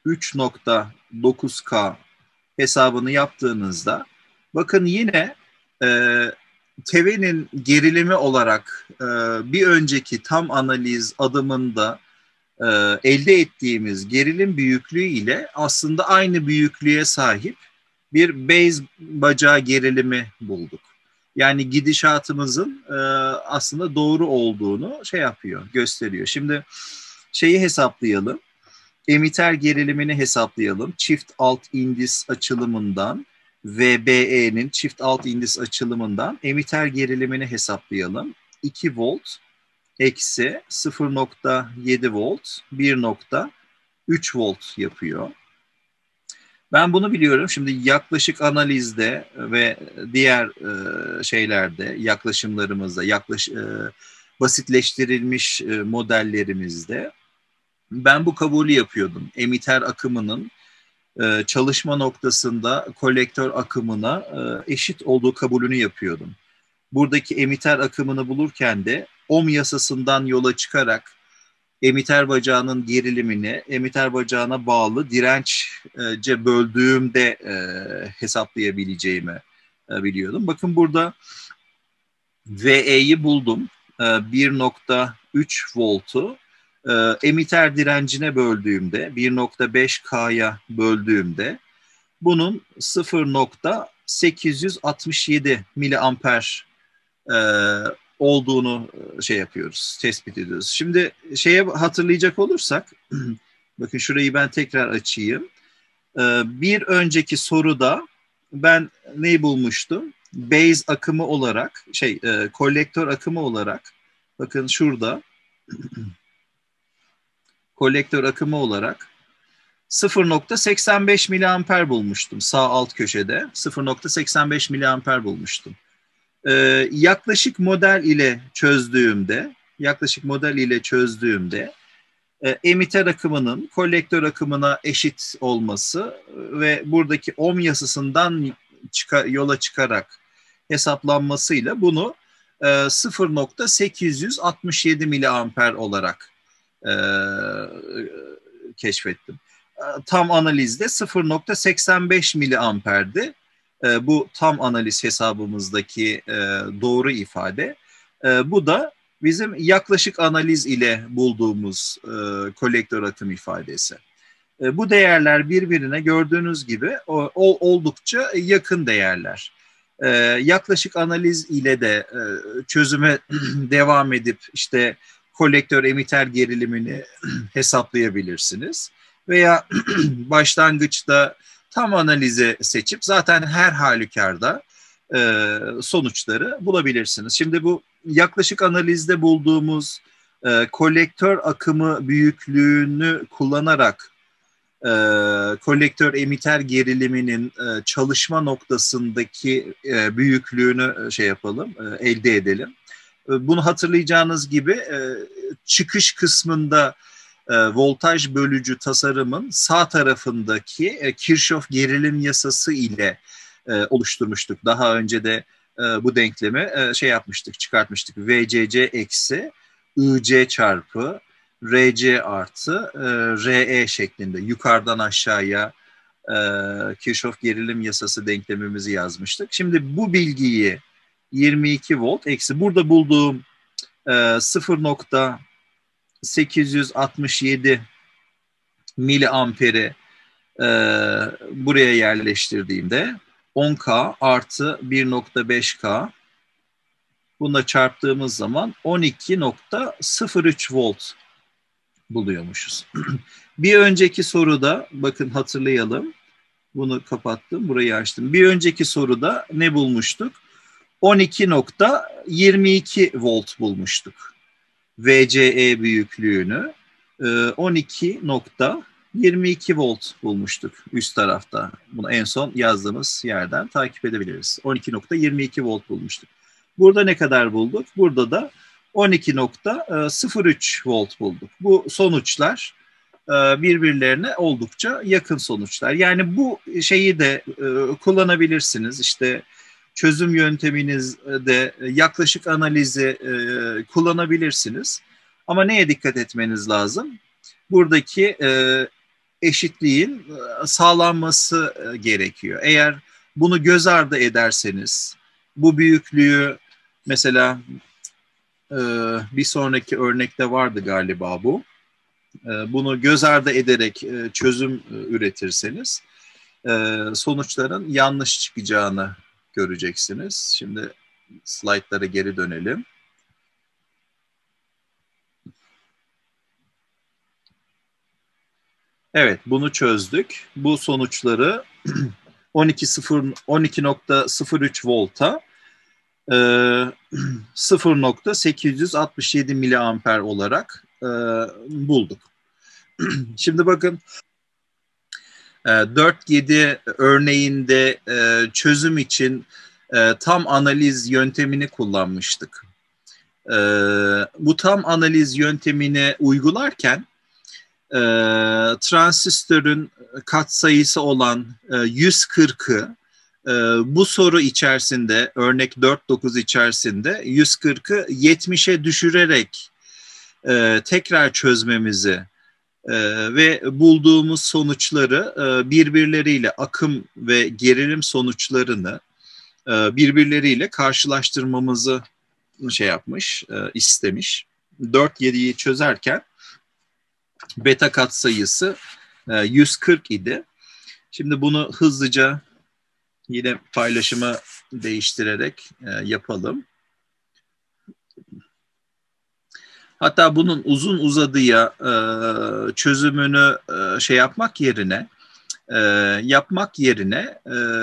3.9K hesabını yaptığınızda bakın yine tevenin gerilimi olarak bir önceki tam analiz adımında elde ettiğimiz gerilim büyüklüğü ile aslında aynı büyüklüğe sahip bir base bacağı gerilimi bulduk. Yani gidişatımızın aslında doğru olduğunu gösteriyor. Şimdi şeyi hesaplayalım. Emiter gerilimini hesaplayalım. Çift alt indis açılımından VBE'nin çift alt indis açılımından emiter gerilimini hesaplayalım. 2 volt eksi 0.7 volt 1.3 volt yapıyor. Ben bunu biliyorum. Şimdi yaklaşık analizde ve diğer şeylerde, yaklaşımlarımızda, basitleştirilmiş modellerimizde ben bu kabulü yapıyordum. Emiter akımının çalışma noktasında kolektör akımına eşit olduğu kabulünü yapıyordum. Buradaki emiter akımını bulurken de Ohm yasasından yola çıkarak emiter bacağının gerilimini emiter bacağına bağlı dirençce böldüğümde hesaplayabileceğimi biliyordum. Bakın burada VE'yi buldum. 1.3 voltu emiter direncine böldüğümde 1.5K'ya böldüğümde bunun 0.867 miliamper olduğunu tespit ediyoruz. Şimdi hatırlayacak olursak Bakın şurayı ben tekrar açayım. Bir önceki soruda ben neyi bulmuştum? Base akımı olarak, kolektör akımı olarak, bakın şurada kolektör akımı olarak 0,85 miliamper bulmuştum. Sağ alt köşede 0,85 miliamper bulmuştum. Yaklaşık model ile çözdüğümde emitter akımının kolektör akımına eşit olması ve buradaki ohm yasasından yola çıkarak hesaplanmasıyla bunu 0,867 miliamper olarak keşfettim. Tam analizde 0,85 miliamperdi. Bu tam analiz hesabımızdaki doğru ifade. Bu da bizim yaklaşık analiz ile bulduğumuz kolektör akım ifadesi. Bu değerler birbirine gördüğünüz gibi oldukça yakın değerler. Yaklaşık analiz ile de çözüme devam edip işte kolektör emitter gerilimini hesaplayabilirsiniz. Veya başlangıçta tam analizi seçip zaten her halükarda sonuçları bulabilirsiniz. Şimdi bu yaklaşık analizde bulduğumuz kolektör akımı büyüklüğünü kullanarak kolektör emitter geriliminin çalışma noktasındaki büyüklüğünü elde edelim. Bunu hatırlayacağınız gibi çıkış kısmında voltaj bölücü tasarımın sağ tarafındaki Kirchhoff gerilim yasası ile oluşturmuştuk. Daha önce de bu denklemi çıkartmıştık. VCC eksi IC çarpı RC artı RE şeklinde yukarıdan aşağıya Kirchhoff gerilim yasası denklemimizi yazmıştık. Şimdi bu bilgiyi 22 volt eksi burada bulduğum 0,867 miliamperi buraya yerleştirdiğimde 10K artı 1,5K bununla çarptığımız zaman 12,03 volt buluyormuşuz. Bir önceki soruda bakın hatırlayalım. Bunu kapattım, burayı açtım. Bir önceki soruda ne bulmuştuk? 12,22 volt bulmuştuk. VCE büyüklüğünü 12,22 volt bulmuştuk üst tarafta. Bunu en son yazdığımız yerden takip edebiliriz. 12,22 volt bulmuştuk. Burada ne kadar bulduk? Burada da 12,03 volt bulduk. Bu sonuçlar birbirlerine oldukça yakın sonuçlar. Yani bu şeyi de kullanabilirsiniz. İşte çözüm yönteminizde yaklaşık analizi kullanabilirsiniz. Ama neye dikkat etmeniz lazım? Buradaki eşitliğin sağlanması gerekiyor. Eğer bunu göz ardı ederseniz, bu büyüklüğü mesela bir sonraki örnekte vardı galiba bu. Bunu göz ardı ederek çözüm üretirseniz sonuçların yanlış çıkacağını göreceksiniz. Şimdi slaytlara geri dönelim. Evet, bunu çözdük. Bu sonuçları 12,03 volta 0,867 miliamper olarak bulduk. Şimdi bakın 4-7 örneğinde çözüm için tam analiz yöntemini kullanmıştık. Bu tam analiz yöntemini uygularken transistörün katsayısı olan 140'ı bu soru içerisinde örnek 4.9 içerisinde 140'ı 70'e düşürerek tekrar çözmemizi ve bulduğumuz sonuçları birbirleriyle akım ve gerilim sonuçlarını birbirleriyle karşılaştırmamızı istemiş. 4-7'yi çözerken beta katsayısı 140 idi. Şimdi bunu hızlıca yine paylaşımı değiştirerek yapalım. Hatta bunun uzun uzadıya çözümünü yapmak yerine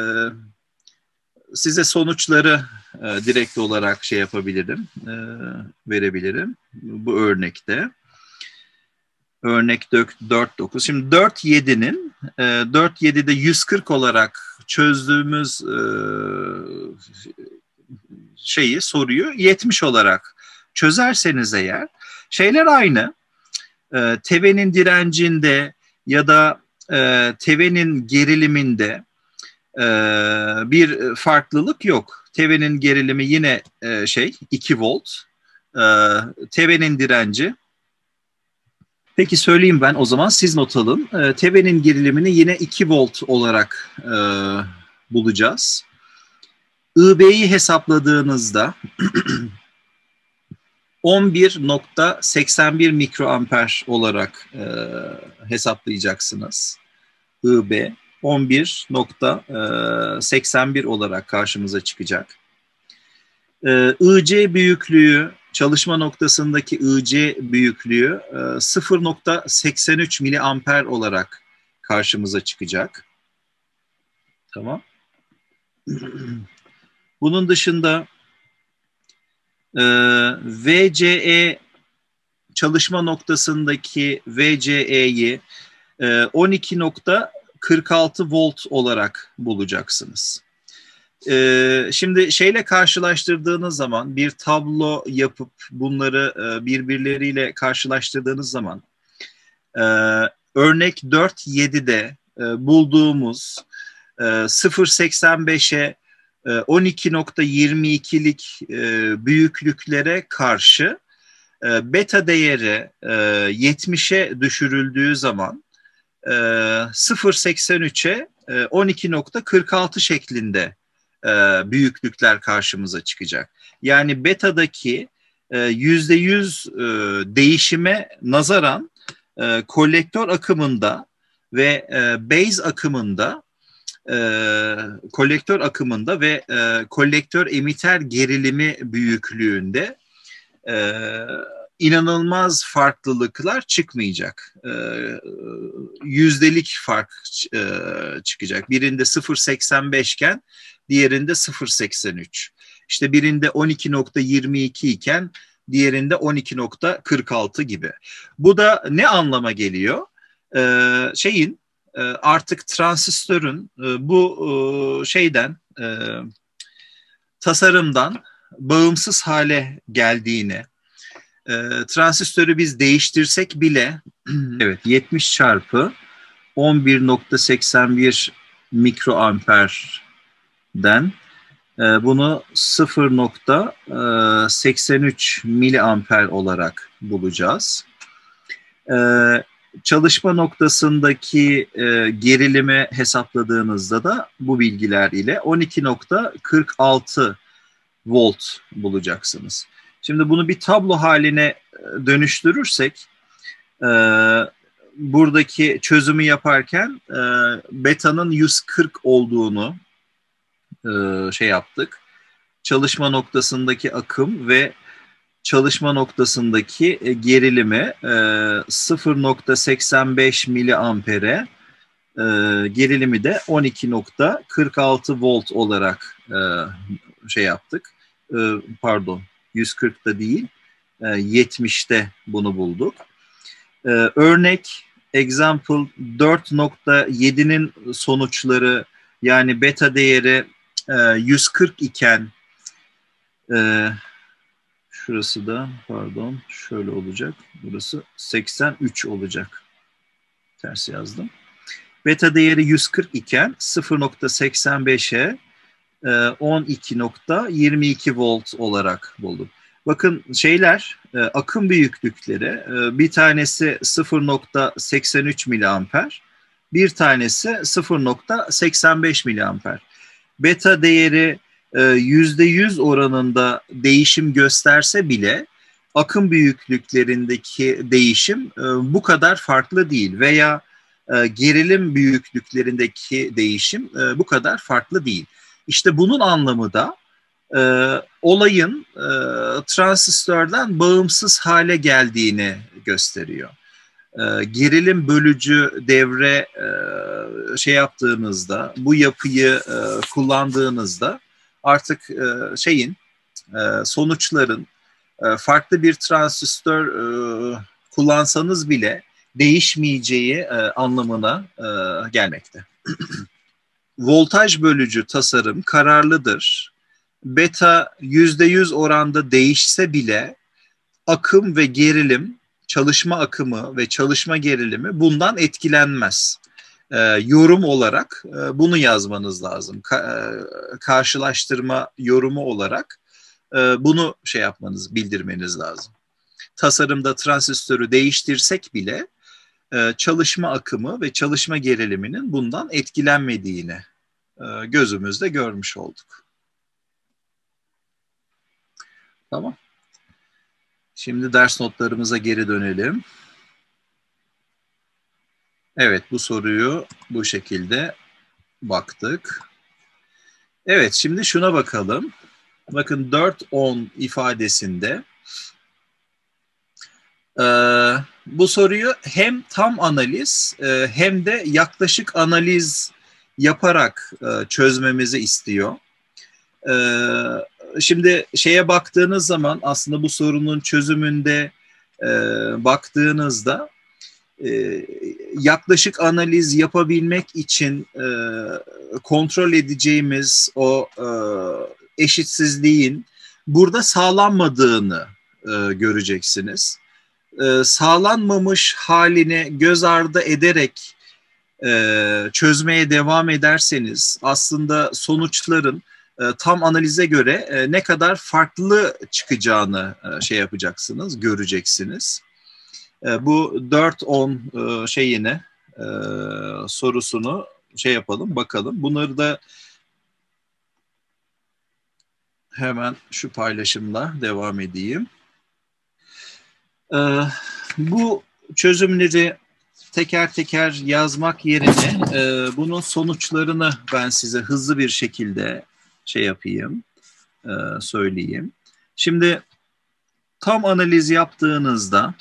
size sonuçları direkt olarak verebilirim bu örnekte. Örnek 4.9. Şimdi 4.7'nin 4.7'de 140 olarak çözdüğümüz soruyu 70 olarak çözerseniz eğer şeyler aynı. Tevenin direncinde ya da tevenin geriliminde bir farklılık yok. Tevenin gerilimi yine 2 volt. Tevenin direnci. Peki söyleyeyim ben o zaman, siz not alın. Tevenin gerilimini yine 2 volt olarak bulacağız. IB'yi hesapladığınızda 11.81 mikroamper olarak hesaplayacaksınız. IB 11.81 olarak karşımıza çıkacak. IC büyüklüğü, çalışma noktasındaki IC büyüklüğü 0.83 miliamper olarak karşımıza çıkacak. Tamam. Bunun dışında VCE, çalışma noktasındaki VCE'yi 12.46 volt olarak bulacaksınız. Şimdi şeyle karşılaştırdığınız zaman, bir tablo yapıp bunları birbirleriyle karşılaştırdığınız zaman örnek 4.7'de bulduğumuz 0.85'e 12.22'lik büyüklüklere karşı beta değeri 70'e düşürüldüğü zaman 0.83'e 12.46 şeklinde büyüklükler karşımıza çıkacak. Yani beta'daki %100 değişime nazaran kolektör akımında ve base akımında ve kolektör emiter gerilimi büyüklüğünde inanılmaz farklılıklar çıkmayacak. Yüzdelik fark çıkacak. Birinde 0.85 iken diğerinde 0.83. İşte birinde 12.22 iken diğerinde 12.46 gibi. Bu da ne anlama geliyor? Artık transistörün bu tasarımdan bağımsız hale geldiğini, transistörü biz değiştirsek bile evet 70 çarpı 11.81 mikroamperden bunu 0.83 miliamper olarak bulacağız. Çalışma noktasındaki gerilimi hesapladığınızda da bu bilgiler ile 12.46 volt bulacaksınız. Şimdi bunu bir tablo haline dönüştürürsek buradaki çözümü yaparken beta'nın 140 olduğunu yaptık. Çalışma noktasındaki akım ve çalışma noktasındaki gerilimi 0.85 miliampere, gerilimi de 12.46 volt olarak yaptık. Pardon, 140'da değil, 70'te bunu bulduk. Örnek example 4.7'nin sonuçları, yani beta değeri 140 iken şurası da pardon şöyle olacak. Burası 83 olacak. Ters yazdım. Beta değeri 140 iken 0.85'e 12.22 volt olarak buldum. Bakın akım büyüklükleri, bir tanesi 0.83 miliamper, bir tanesi 0.85 miliamper. Beta değeri %100 oranında değişim gösterse bile akım büyüklüklerindeki değişim bu kadar farklı değil veya gerilim büyüklüklerindeki değişim bu kadar farklı değil. İşte bunun anlamı da olayın transistörden bağımsız hale geldiğini gösteriyor. Gerilim bölücü devre şey yaptığınızda, bu yapıyı kullandığınızda artık sonuçların farklı bir transistör kullansanız bile değişmeyeceği anlamına gelmekte. Voltaj bölücü tasarım kararlıdır. Beta %100 oranda değişse bile akım ve gerilim, çalışma akımı ve çalışma gerilimi bundan etkilenmez. Yorum olarak bunu yazmanız lazım. Karşılaştırma yorumu olarak bunu bildirmeniz lazım. Tasarımda transistörü değiştirsek bile çalışma akımı ve çalışma geriliminin bundan etkilenmediğini gözümüzde görmüş olduk. Tamam. Şimdi ders notlarımıza geri dönelim. Evet, bu soruyu bu şekilde baktık. Evet, şimdi şuna bakalım. Bakın 4-10 ifadesinde bu soruyu hem tam analiz hem de yaklaşık analiz yaparak çözmemizi istiyor. Şimdi şeye baktığınız zaman aslında bu sorunun çözümünde baktığınızda yaklaşık analiz yapabilmek için kontrol edeceğimiz o eşitsizliğin burada sağlanmadığını göreceksiniz. Sağlanmamış halini göz ardı ederek çözmeye devam ederseniz aslında sonuçların tam analize göre ne kadar farklı çıkacağını yapacaksınız, göreceksiniz. Bu 4-10 sorusunu yapalım, bakalım. Bunları da hemen şu paylaşımla devam edeyim. Bu çözümleri teker teker yazmak yerine bunun sonuçlarını ben size hızlı bir şekilde söyleyeyim. Şimdi tam analiz yaptığınızda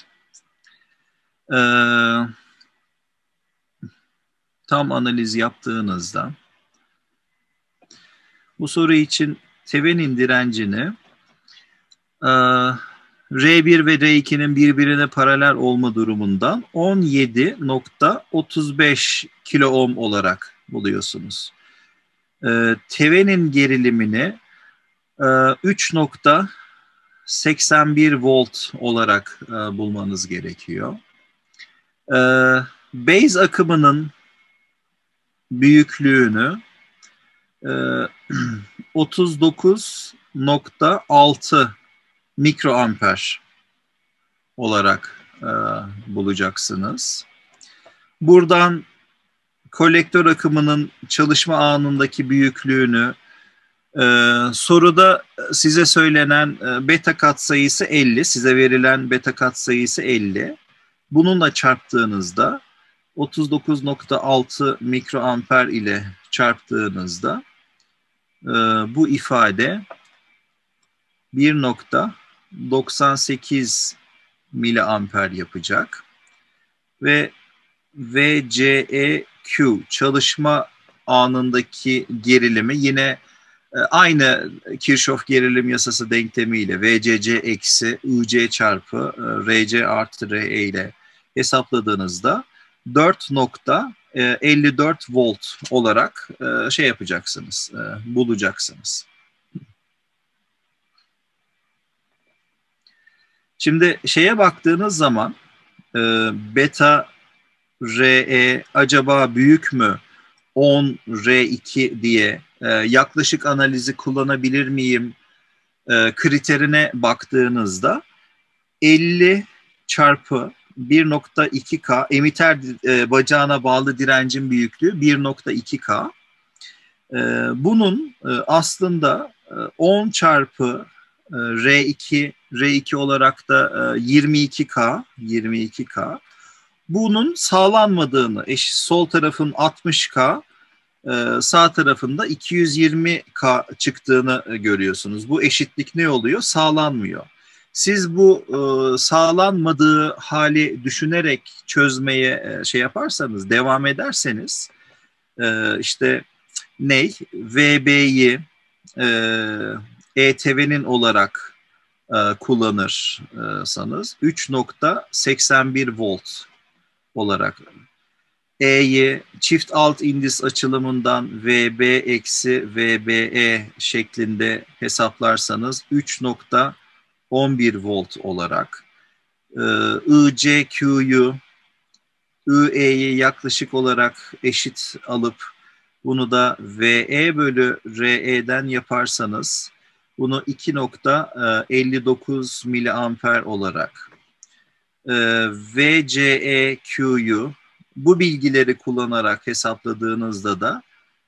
bu soru için Thevenin direncini R1 ve R2'nin birbirine paralel olma durumundan 17.35 kilo ohm olarak buluyorsunuz. Thevenin gerilimini 3.81 volt olarak bulmanız gerekiyor. Base akımının büyüklüğünü 39.6 mikroamper olarak bulacaksınız. Buradan kolektör akımının çalışma anındaki büyüklüğünü soruda size söylenen beta katsayısı 50, size verilen beta katsayısı 50. Bununla çarptığınızda 39.6 mikroamper ile çarptığınızda bu ifade 1.98 miliamper yapacak ve VCEQ çalışma anındaki gerilimi yine aynı Kirchhoff gerilim yasası denklemiyle VCC eksi IC çarpı RC artı RE ile hesapladığınızda 4.54 volt olarak yapacaksınız, bulacaksınız. Şimdi baktığınız zaman beta RE acaba büyük mü 10 R2 diye yaklaşık analizi kullanabilir miyim kriterine baktığınızda 50 çarpı 1.2K emitter bacağına bağlı direncin büyüklüğü 1.2K. Bunun aslında 10 çarpı R2 olarak da 22K. Bunun sağlanmadığını, sol tarafın 60K, Sağ tarafında 220K çıktığını görüyorsunuz. Bu eşitlik ne oluyor? Sağlanmıyor. Siz bu sağlanmadığı hali düşünerek çözmeye şey yaparsanız, devam ederseniz işte ney? VB'yi ETV'nin olarak kullanırsanız 3.81 volt olarak, E'yi çift alt indis açılımından VB eksi VBE şeklinde hesaplarsanız 3.11 volt olarak, ICQ'yu IE'yi yaklaşık olarak eşit alıp bunu da VE bölü RE'den yaparsanız bunu 2.59 miliamper olarak, VCEQ'yu bu bilgileri kullanarak hesapladığınızda da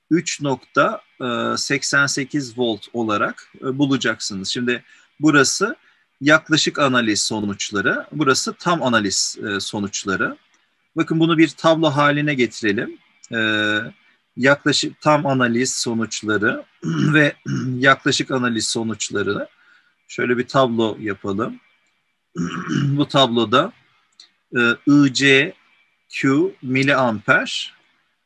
3.88 volt olarak bulacaksınız. Şimdi burası yaklaşık analiz sonuçları, burası tam analiz sonuçları. Bakın bunu bir tablo haline getirelim. Yaklaşık tam analiz sonuçları ve yaklaşık analiz sonuçları. Şöyle bir tablo yapalım. Bu tabloda ICQ miliamper,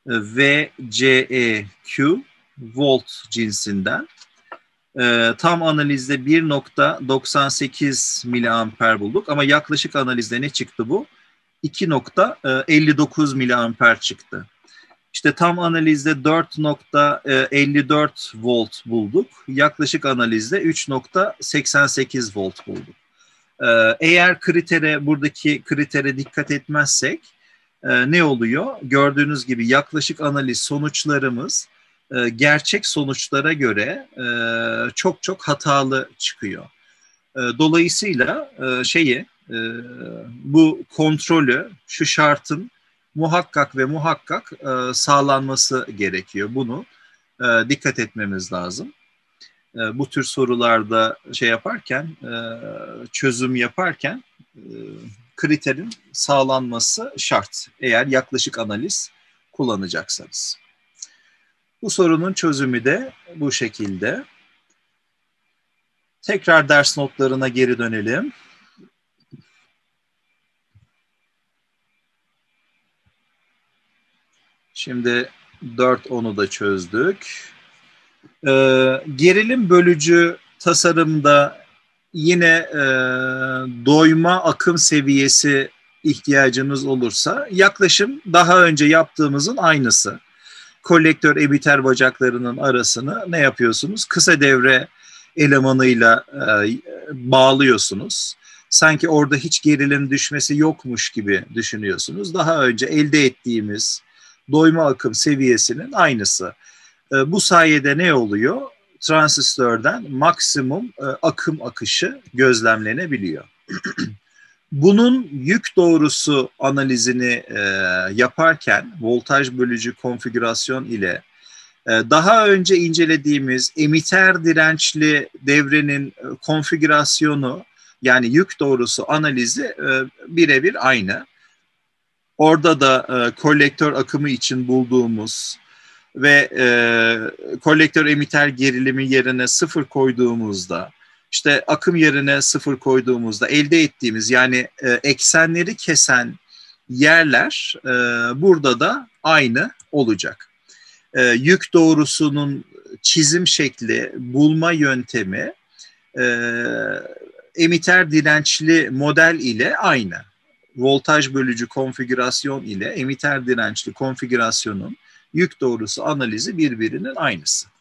VCEQ volt cinsinden. Tam analizde 1.98 miliamper bulduk ama yaklaşık analizde ne çıktı bu? 2.59 miliamper çıktı. İşte tam analizde 4.54 volt bulduk. Yaklaşık analizde 3.88 volt bulduk. Eğer buradaki kritere dikkat etmezsek ne oluyor? Gördüğünüz gibi yaklaşık analiz sonuçlarımız gerçek sonuçlara göre çok çok hatalı çıkıyor. Dolayısıyla bu kontrolü, şu şartın muhakkak ve muhakkak sağlanması gerekiyor. Bunu dikkat etmemiz lazım. Bu tür sorularda çözüm yaparken kriterin sağlanması şart. Eğer yaklaşık analiz kullanacaksanız. Bu sorunun çözümü de bu şekilde. Tekrar ders notlarına geri dönelim. Şimdi 4.10'u da çözdük. Gerilim bölücü tasarımda yine doyma akım seviyesi ihtiyacınız olursa yaklaşım daha önce yaptığımızın aynısı. Kolektör emitter bacaklarının arasını ne yapıyorsunuz? Kısa devre elemanıyla bağlıyorsunuz. Sanki orada hiç gerilim düşmesi yokmuş gibi düşünüyorsunuz. Daha önce elde ettiğimiz doyma akım seviyesinin aynısı. Bu sayede ne oluyor? Transistörden maksimum akım akışı gözlemlenebiliyor. Bunun yük doğrusu analizini yaparken voltaj bölücü konfigürasyon ile daha önce incelediğimiz emiter dirençli devrenin konfigürasyonu, yani yük doğrusu analizi birebir aynı. Orada da kolektör akımı için bulduğumuz ve kolektör emiter gerilimi yerine 0 koyduğumuzda, işte akım yerine 0 koyduğumuzda elde ettiğimiz, yani eksenleri kesen yerler burada da aynı olacak. Yük doğrusunun çizim şekli, bulma yöntemi emiter dirençli model ile aynı. Voltaj bölücü konfigürasyon ile emiter dirençli konfigürasyonun yük doğrusu analizi birbirinin aynısı.